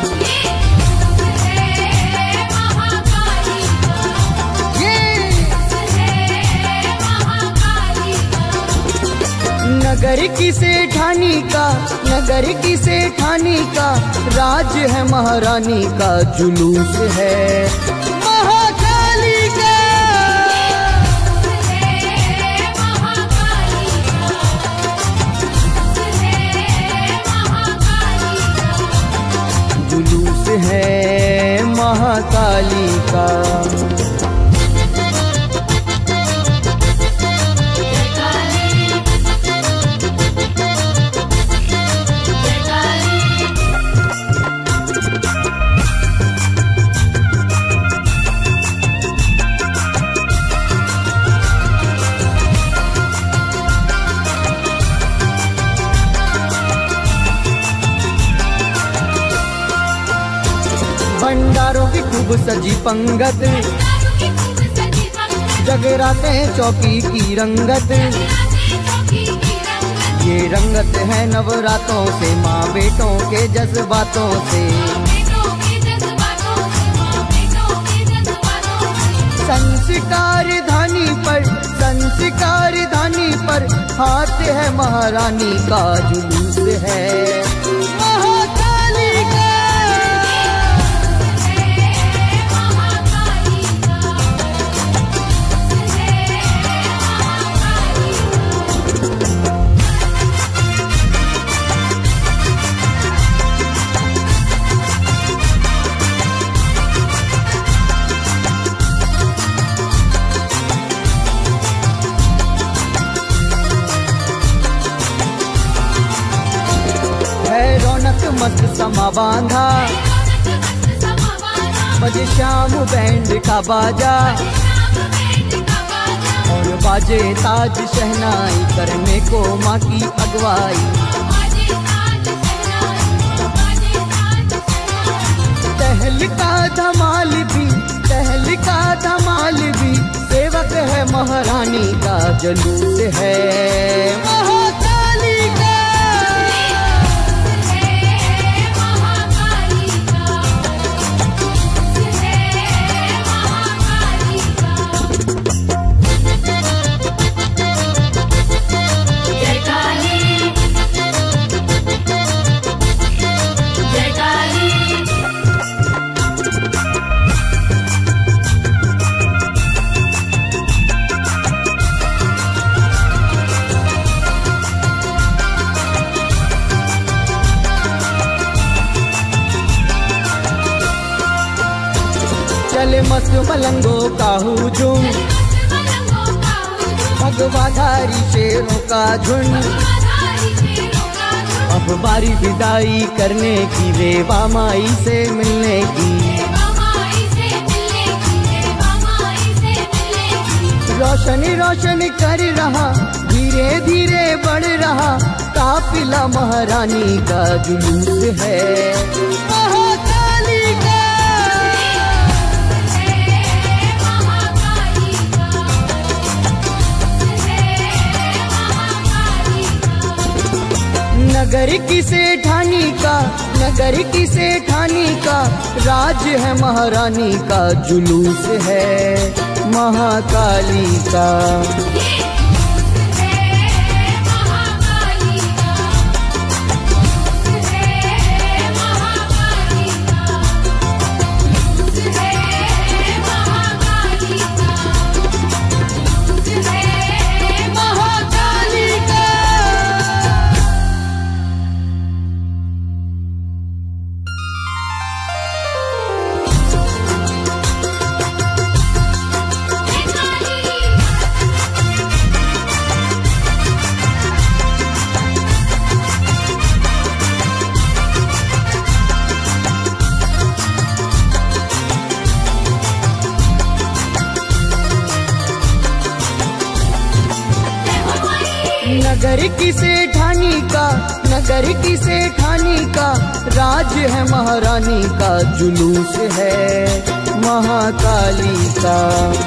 नगर की सेठानी का, नगर की सेठानी का राज है महारानी का, जुलूस है महाकाली का। जुलूस है महाकाली का। भंडारों की खूब सजी पंगत, जगराते चौकी की रंगत, ये रंगत है नवरातों से, माँ बेटों के जज्बातों से। संस्कार धानी पर, संस्कार धानी पर हाथ है महारानी का, जुलूस है महाकाली का। रौनक मस्त समा बांधा, बजे शाम बैंड का बाजा, और बाजे ताज शहनाई करने को माँ की अगवाई। तहलका धमाल भी, तहलका धमाल भी सेवक है महारानी का, जुलूस है महाकाली का। चले मस्त मलंगों का हुजूम, भगवाधारी शेरों का झुंड, अब बारी विदाई करने की, रेवा माई से मिलने की। रोशनी रोशन कर रहा, धीरे धीरे बढ़ रहा काफिला महारानी का, जुलूस है महाकाली का। नगर की सेठानी का, नगर की सेठानी का राज है महारानी का, जुलूस है महाकाली का। नगर की सेठानी का, नगर की सेठानी का राज है महारानी का, जुलूस है महाकाली का।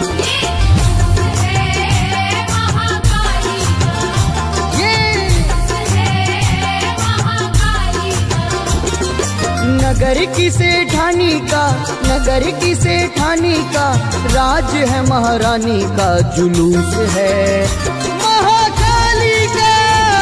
नगर की सेठानी का, नगर की सेठानी का राज है महारानी का, जुलूस है महाकाली का।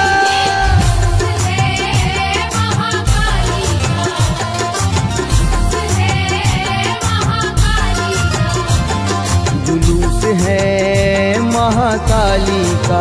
जुलूस है महाकाली का।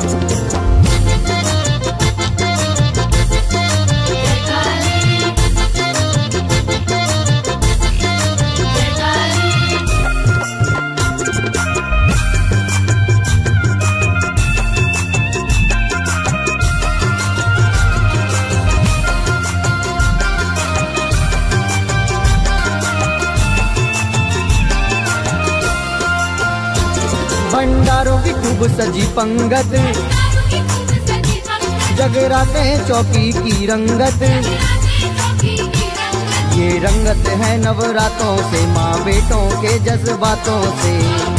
भंडारों की खूब सजी पंगत, जगराते चौकी की रंगत, ये रंगत है नवरातों से, माँ बेटों के जज्बातों से।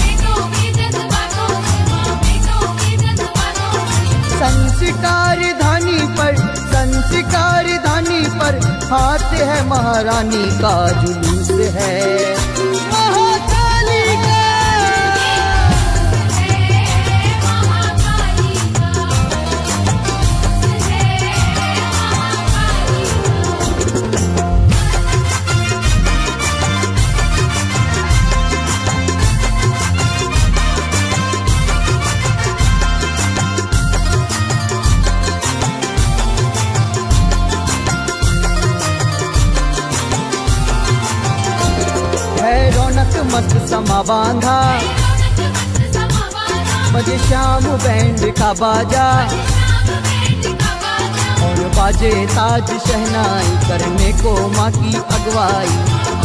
संस्कार धानी पर, संस्कार धानी पर हाथ है महारानी का, जुलूस है महाकाली का। मस्त समा बांधा, बजे शाम बैंड का बाजा, और बाजे ताज शहनाई करने को माँ की अगवाई।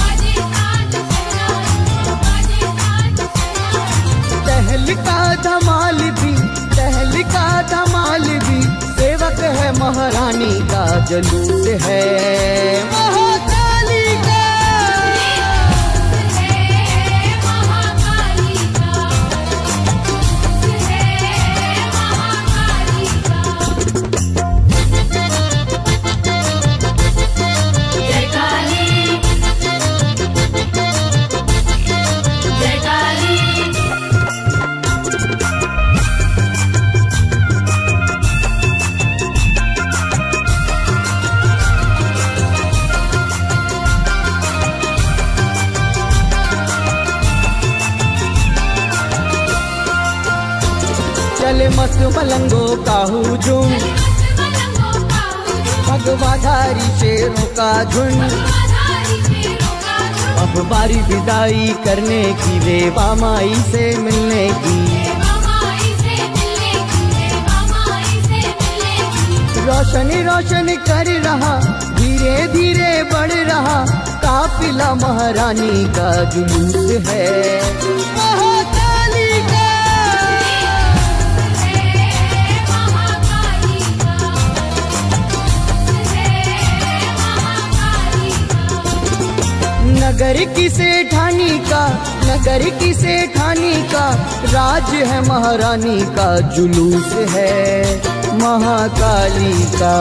तहलका धमाल भी, तहलका धमाल भी सेवक है महारानी का, जुलूस है महाकाली का। चले मस्त मलंगों का हुजूम, भगवाधारी शेरों का झुंड, अब बारी विदाई करने की, रेवा माई से मिलने की। रोशनी रोशन कर रहा, धीरे धीरे बढ़ रहा काफिला महारानी का, जुलूस है महाकाली का। नगर की सेठानी का, नगर की सेठानी का राज है महारानी का, जुलूस है महाकाली का।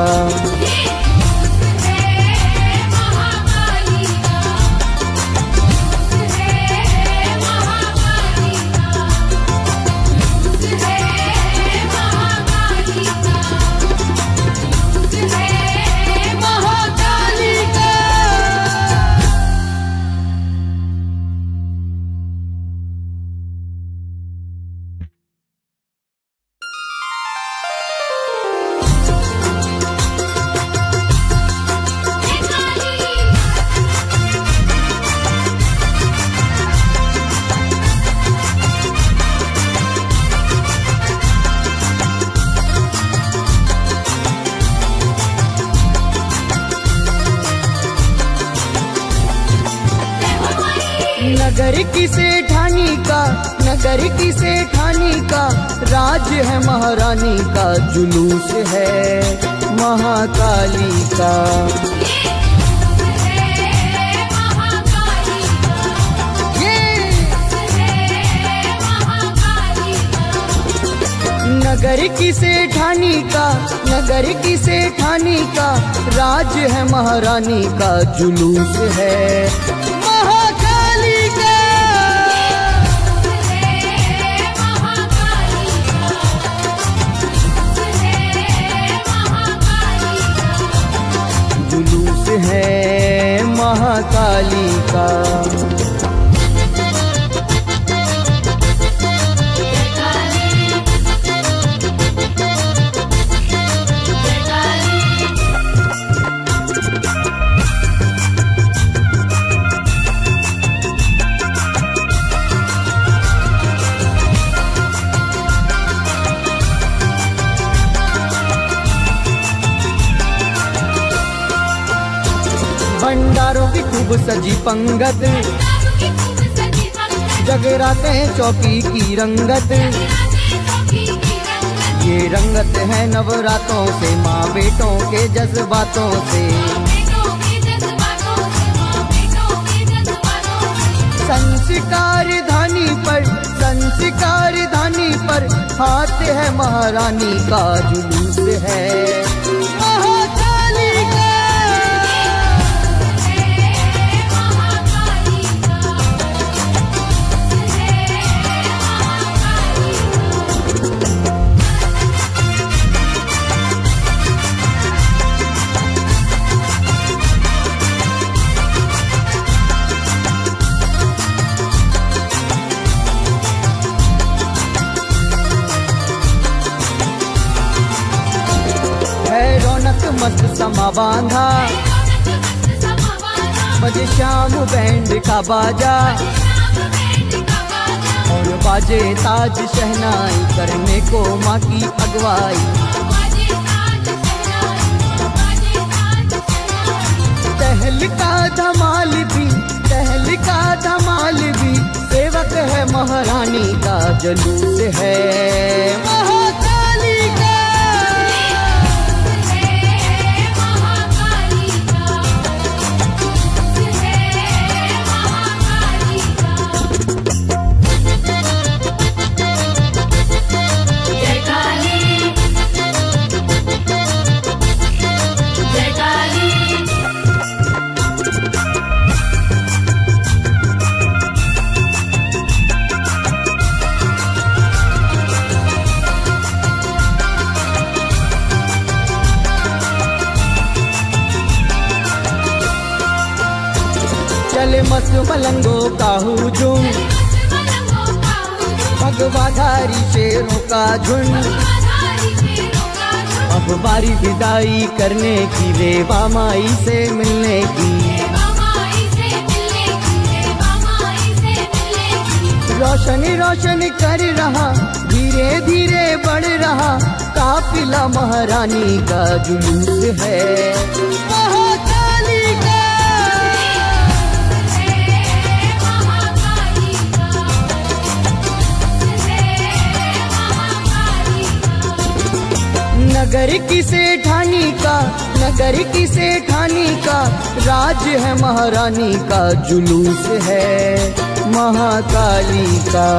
नगर की सेठानी का, नगर की सेठानी का राज है महारानी का जुलूस है महाकाली का। नगर की सेठानी का नगर की सेठानी का राज है महारानी का जुलूस है महाकाली का। जुलूस है महाकाली का। भंडारों की खूब सजी पंगत, जगराते हैं चौकी की रंगत। ये रंगत है नवरातों से माँ बेटों के जज्बातों से। संस्कार धानी पर हाथ है महारानी का जुलूस है महाकाली का। रौनक मस्त समा बांधा, बजे शाम बैंड का बाजा और बाजे ताज शहनाई करने को माँ की अगवाई। तहलका धमाल भी सेवक है महारानी का जुलूस है महाकाली का। चले मस्त मलंगों का हुजूम, भगवाधारी शेरों का झुंड। अब बारी विदाई करने की रेवा माई से मिलने की। रोशन कर रहा धीरे धीरे बढ़ रहा काफिला महारानी का जुलूस है महाकाली का। नगर की सेठानी का राज है महारानी का जुलूस है महाकाली का।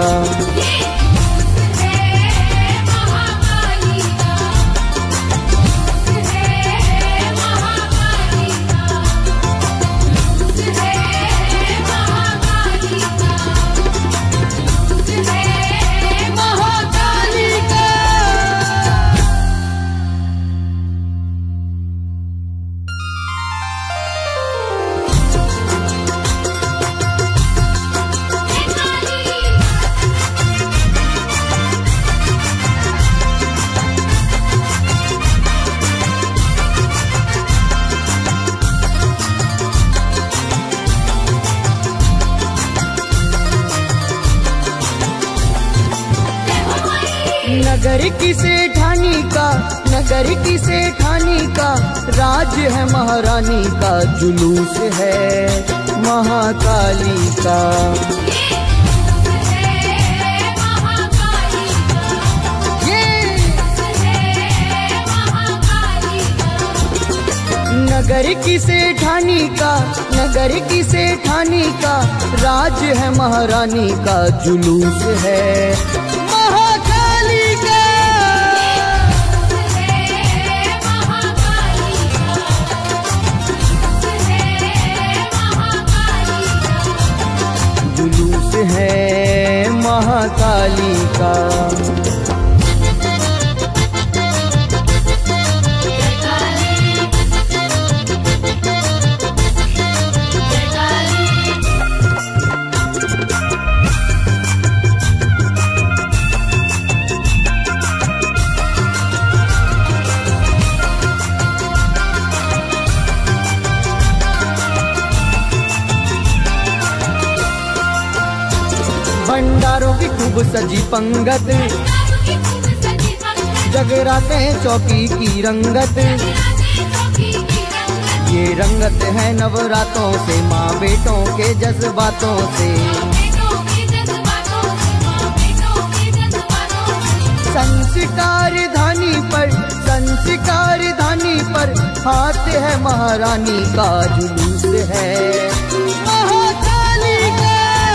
नगर की सेठानी का राज है महारानी का जुलूस है महाकाली का। नगर की सेठानी का, नगर की सेठानी का राज है, महारानी का जुलूस है। महाकाली का जुलूस है, महाकाली का। भंडारों की खूब सजी पंगत, जगराते चौकी की रंगत। ये रंगत है नवरातों से, माँ बेटों के जज्बातों से। संस्कार धानी पर, संस्कार धानी पर हाथ है, महारानी का जुलूस है। महाकाली का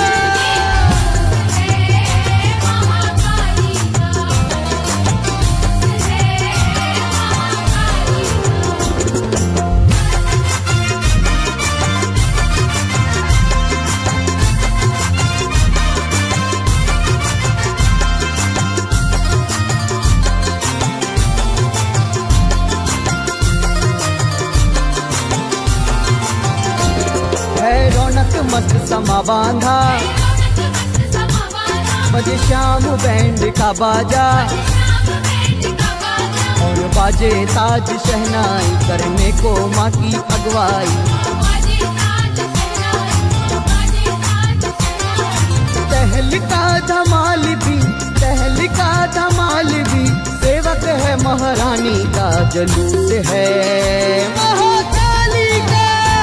मस्त समा बांधा, बजे शाम बैंड का बाजा, और बाजे ताज शहनाई करने को माँ की अगुवाई। तहलका धमाल भी, तहलका धमाल भी सेवक है, महारानी का जुलूस है। महाकाली का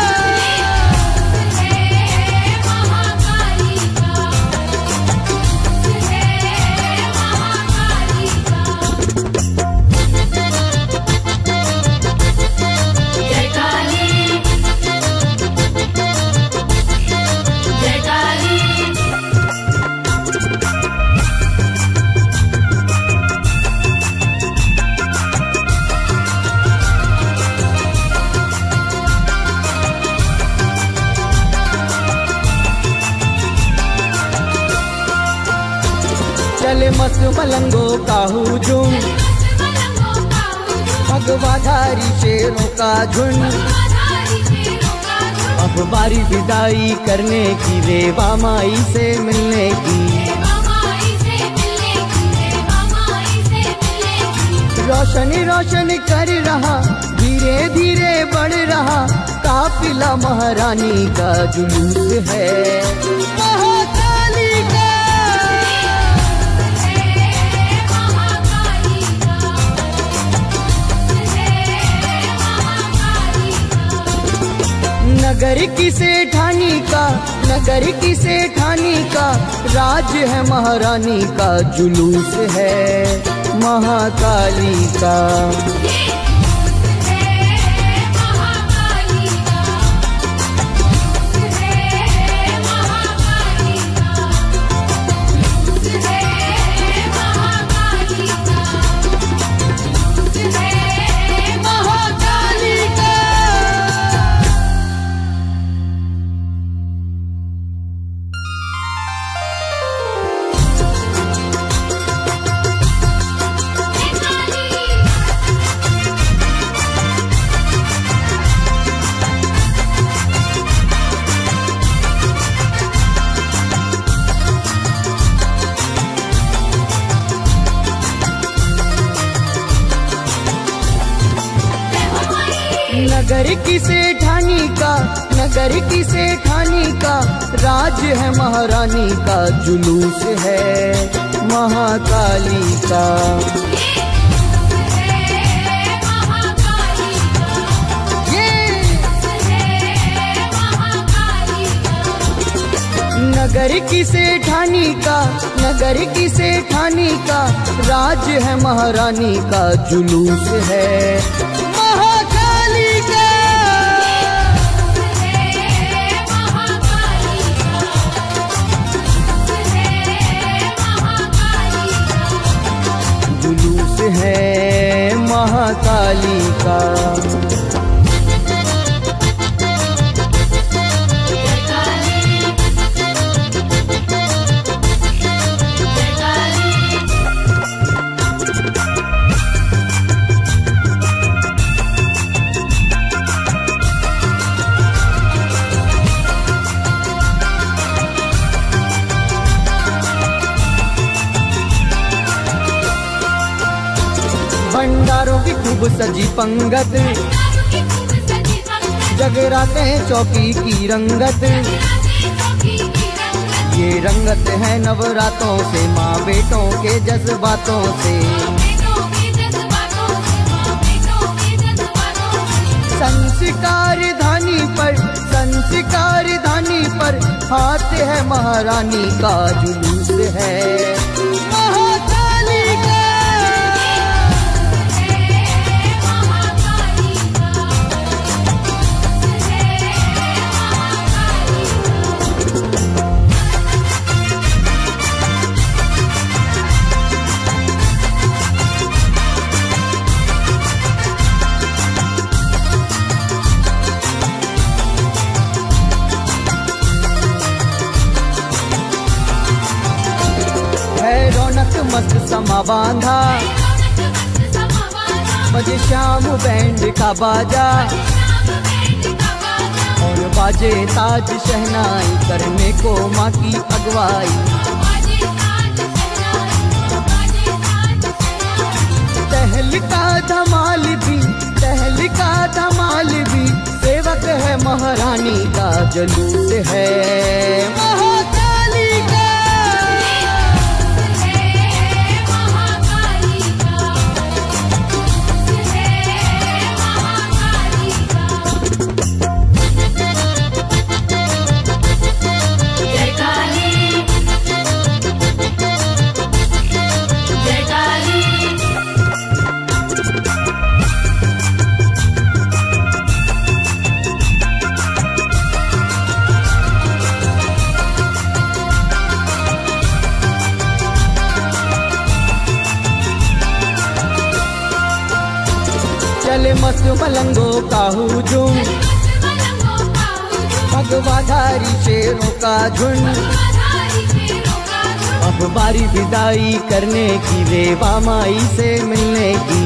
चले मस्त मलंगों का हुजूम, भगवाधारी शेरों का झुंड। अब बारी विदाई करने की, रेवा माई से मिलने की। रोशनी रोशन कर रहा, धीरे धीरे बढ़ रहा काफिला, महारानी का जुलूस है। महाकाली का नगर की सेठानी का, नगर की सेठानी का राज है, महारानी का जुलूस है। महाकाली का नगर की सेठानी का, नगर की सेठानी का राज है, महारानी का जुलूस है। महाकाली का नगर की सेठानी का, नगर की सेठानी का राज है, महारानी का जुलूस है। महाकाली का जुलूस है महाकाली का। भंडारों की खूब सजी पंगत, जगराते चौकी की रंगत। ये रंगत है नवरातों से, माँ बेटों के जज्बातों से। संस्कार धानी पर, संस्कार धानी पर हाथ है महारानी का। जुलूस है महाकाली का। रौनक मस्त समा बांधा, बजे शाम बैंड का बाजा। और बाजे ताज शहनाई, करने को माँ की अगवाई। तहलका धमाल भी, तहलका धमाल भी, सेवक है महारानी का। जुलूस है महाकाली का। चले मस्त मलंगों का हुजूम, भगवाधारी शेरों का झुंड। अब बारी विदाई करने की, रेवा माई से मिलने की।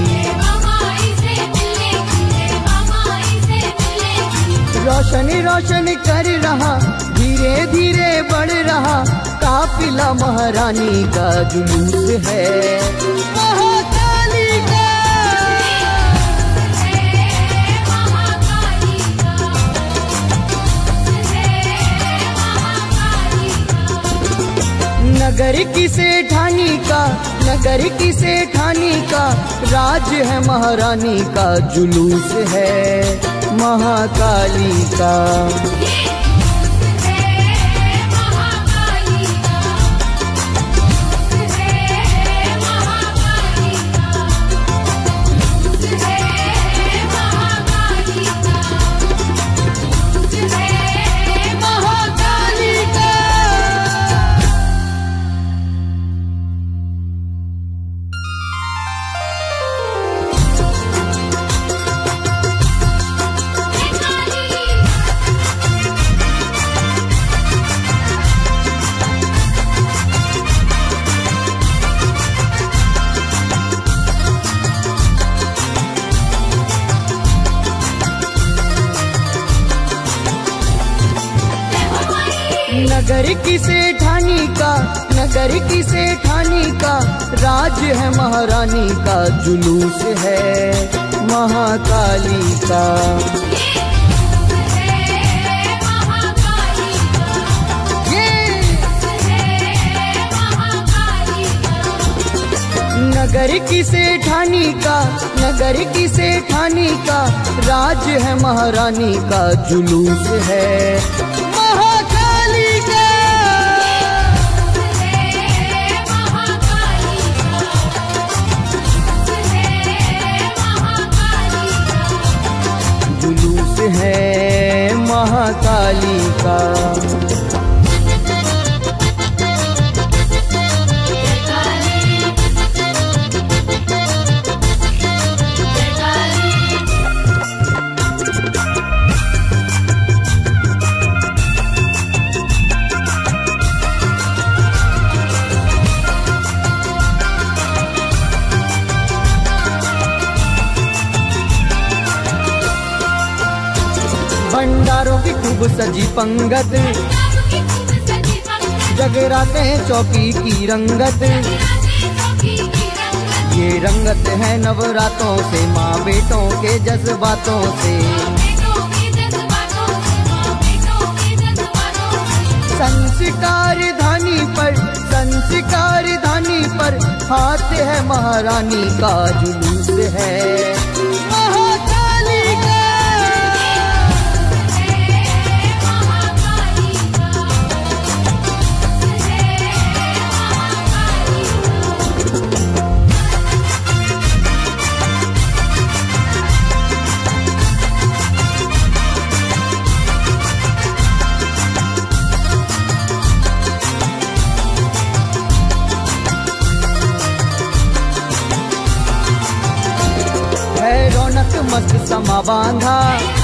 रोशन रोशन कर रहा, धीरे धीरे बढ़ रहा काफिला महारानी का। जुलूस है महाकाली का। नगर की सेठानी का, नगर की सेठानी का राज है महारानी का। जुलूस है महाकाली का। नगर की सेठानी का, नगर की सेठानी का राज है महारानी का। जुलूस है महाकाली का। नगर की सेठानी का, नगर की सेठानी का राज है महारानी का। जुलूस है महाकाली का। जुलूस है महाकाली का। भंडारों की खूब सजी पंगत, जगराते चौकी की रंगत। ये रंगत है नवरातों से, माँ बेटों के जज्बातों से। संस्कार धानी पर हाथ है महारानी का, जुलूस है महाकाली का। रौनक मस्त समा बांधा,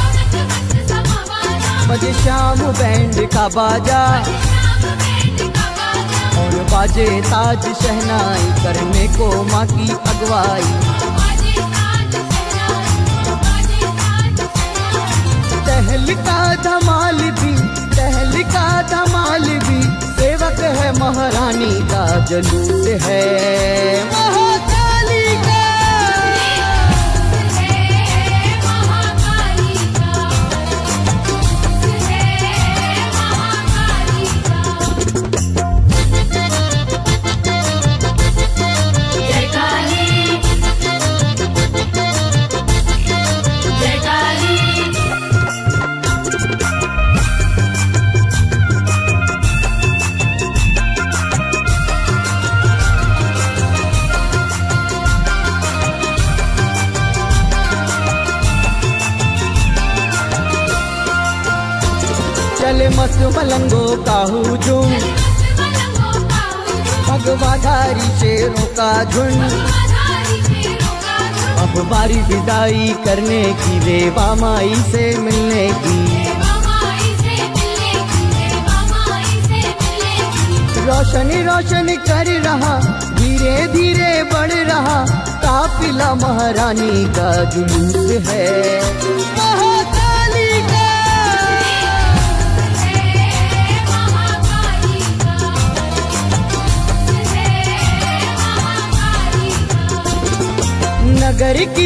बजे शाम बैंड का बाजा, और बाजे ताज शहनाई करने को माँ की अगवाई। तहलका धमाल भी सेवक है महारानी का, जुलूस है महाकाली का। चले मस्त मलंगों का हुजूम, भगवाधारी शेरों का झुंड। अब बारी विदाई करने की, रेवा माई से मिलने की। रोशनी रोशन कर रहा, धीरे धीरे बढ़ रहा काफिला महारानी का, जुलूस है महाकाली का। नगर की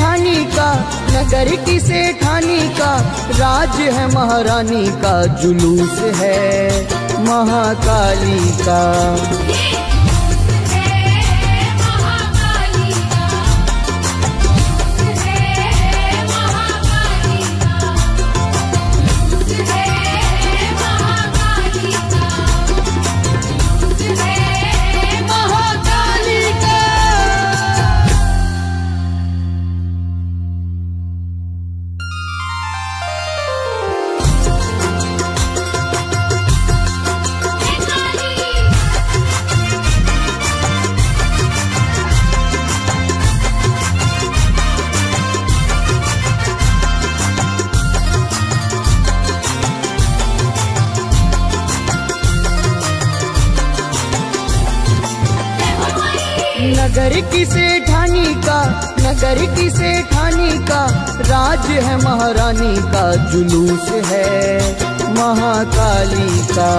सेठानी का राज है महारानी का, जुलूस है महाकाली का। नगर की सेठानी का राज है महारानी का, जुलूस है महाकाली का।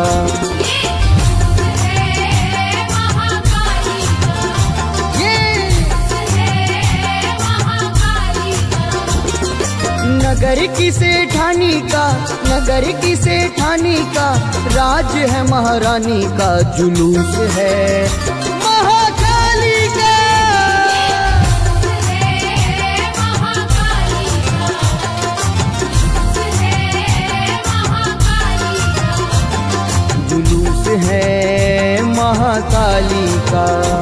नगर की सेठानी का राज है महारानी का, जुलूस है महाकाली का। जुलूस है महाकाली का।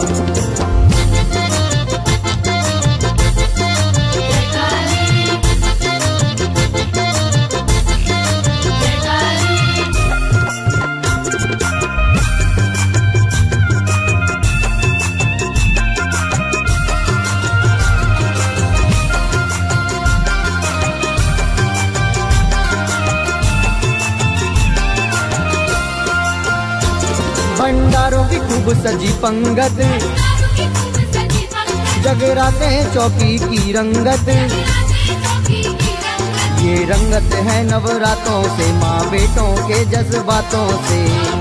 भंडारों की खूब सजी पंगत, जगराते चौकी की रंगत। ये रंगत है नवरातों से, माँ बेटों के जज्बातों से।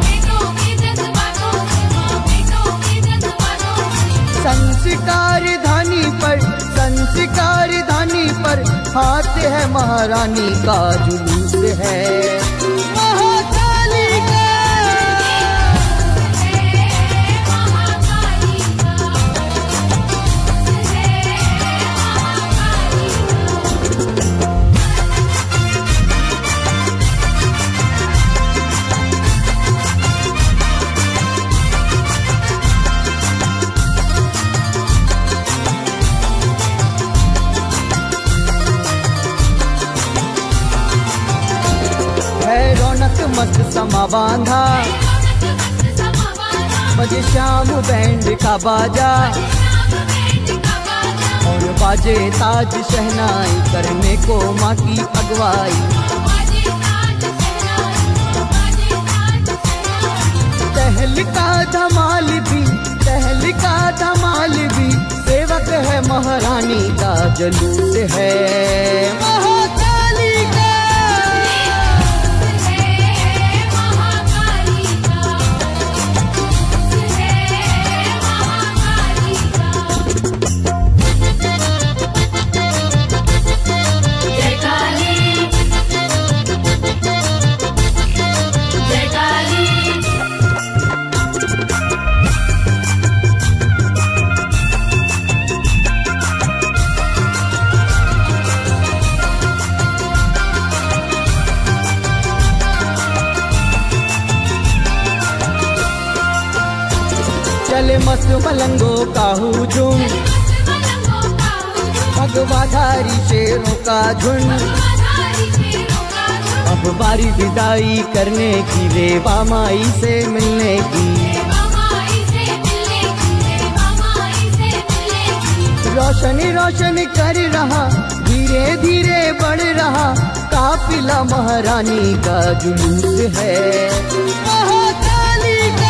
संस्कार धानी पर हाथ है महारानी का, जुलूस है महाकाली का। रौनक मस्त समा बांधा, बजे शाम बैंड का बाजा, और बाजे ताज शहनाई करने को माँ की अगवाई। तहलका धमाल भी सेवक है महारानी का, जुलूस है महाकाली का। चले मस्त मलंगों का हुजूम, भगवाधारी शेरों का झुंड। अब बारी विदाई करने की, रेवा माई से मिलने की। रोशन कर रहा, धीरे धीरे बढ़ रहा काफिला महारानी का, जुलूस है महाकाली का।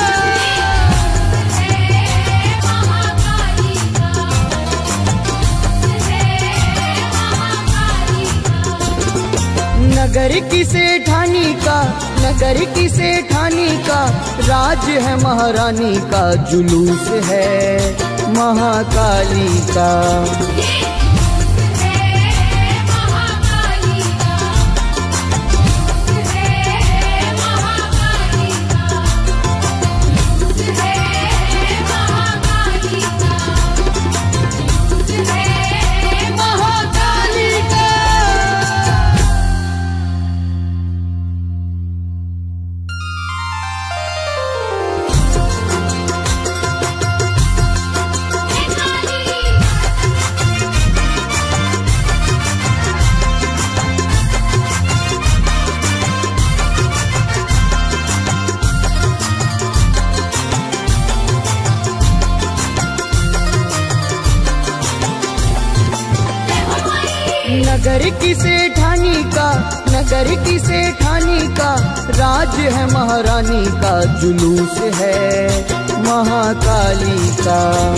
नगर की सेठानी का राज है महारानी का, जुलूस है महाकाली का। नगर की सेठानी का राज है महारानी का, जुलूस है महाकाली का।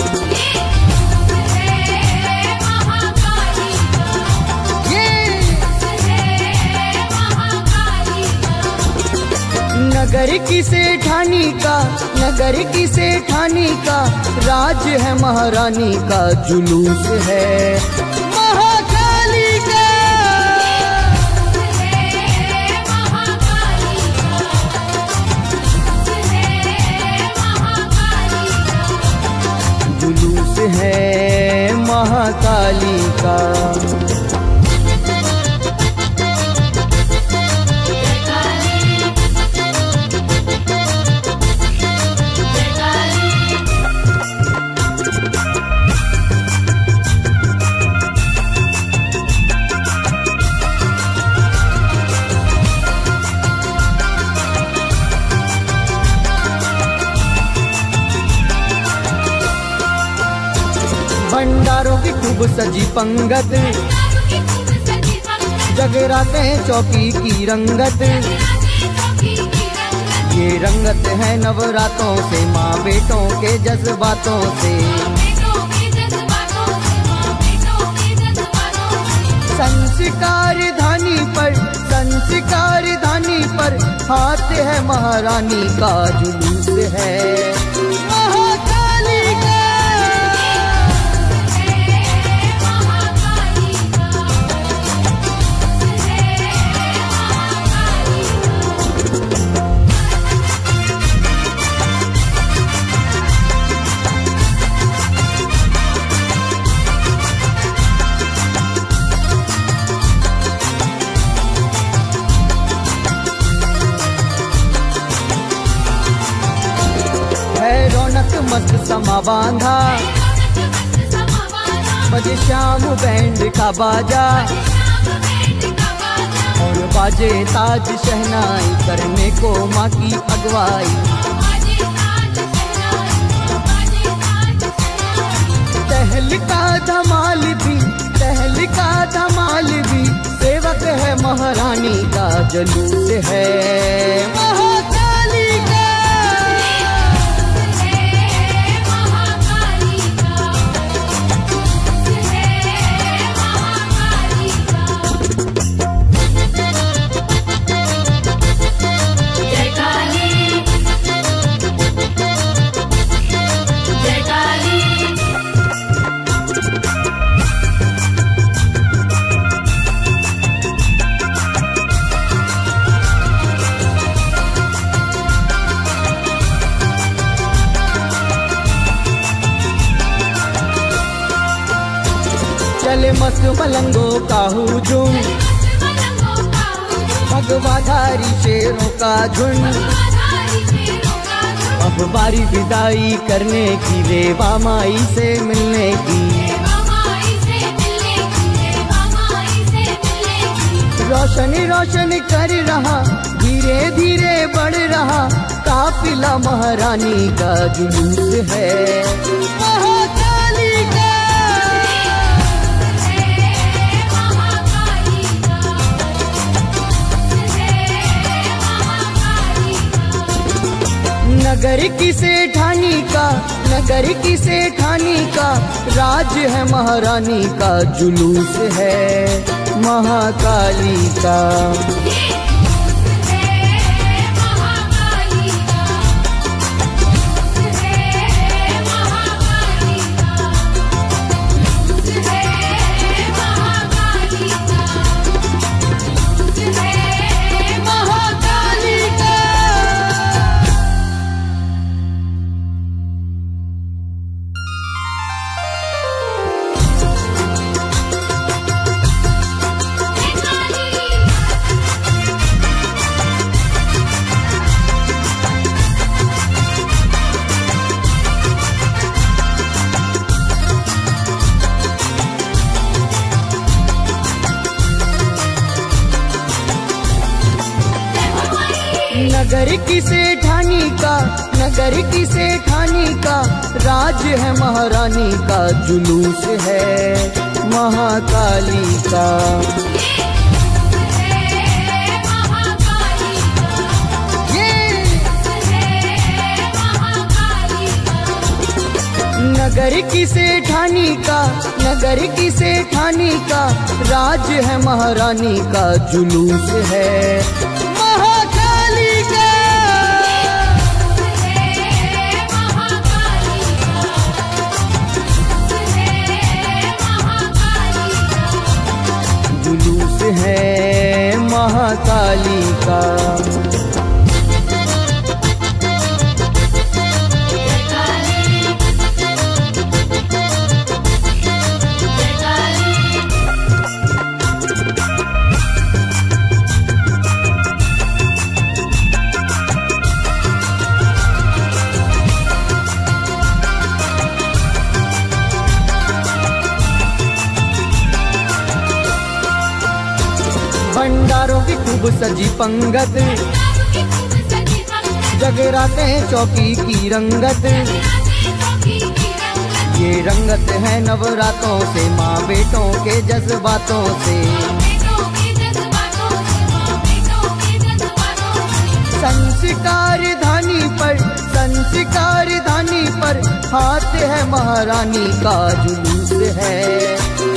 नगर की सेठानी का राज है महारानी का, जुलूस है महाकाली का। जुलूस है महाकाली का। भंडारों की खूब सजी पंगत, जगराते चौकी की रंगत। ये रंगत है नवरातों से, माँ बेटों के जज्बातों से। संस्कार धानी पर हाथ है महारानी का जुलूस है महाकाली का। रौनक मस्त समा बांधा बजे शाम बैंड का बाजा और बाजे ताज शहनाई करने को माँ की अगवाई। तहलका धमाल भी सेवक है महारानी का जुलूस है महाकाली का। चले मस्त मलंगों का हुजूम भगवाधारी शेरों का झुंड अब बारी विदाई करने की रेवा माई से मिलने की। रोशन कर रहा धीरे धीरे बढ़ रहा काफिला महारानी का जुलूस है महाकाली का। नगर की सेठानी का राज है महारानी का जुलूस है महाकाली का। नगर की सेठानी का राज है महारानी का जुलूस है महाकाली का। नगर की सेठानी का राज है महारानी का जुलूस है महाकाली का। जुलूस है महाकाली का। भंडारों की खूब सजी पंगत जगराते चौकी की रंगत। ये रंगत है नवरातों से माँ बेटों के जज्बातों से। संस्कार धानी पर हाथ है महारानी का जुलूस है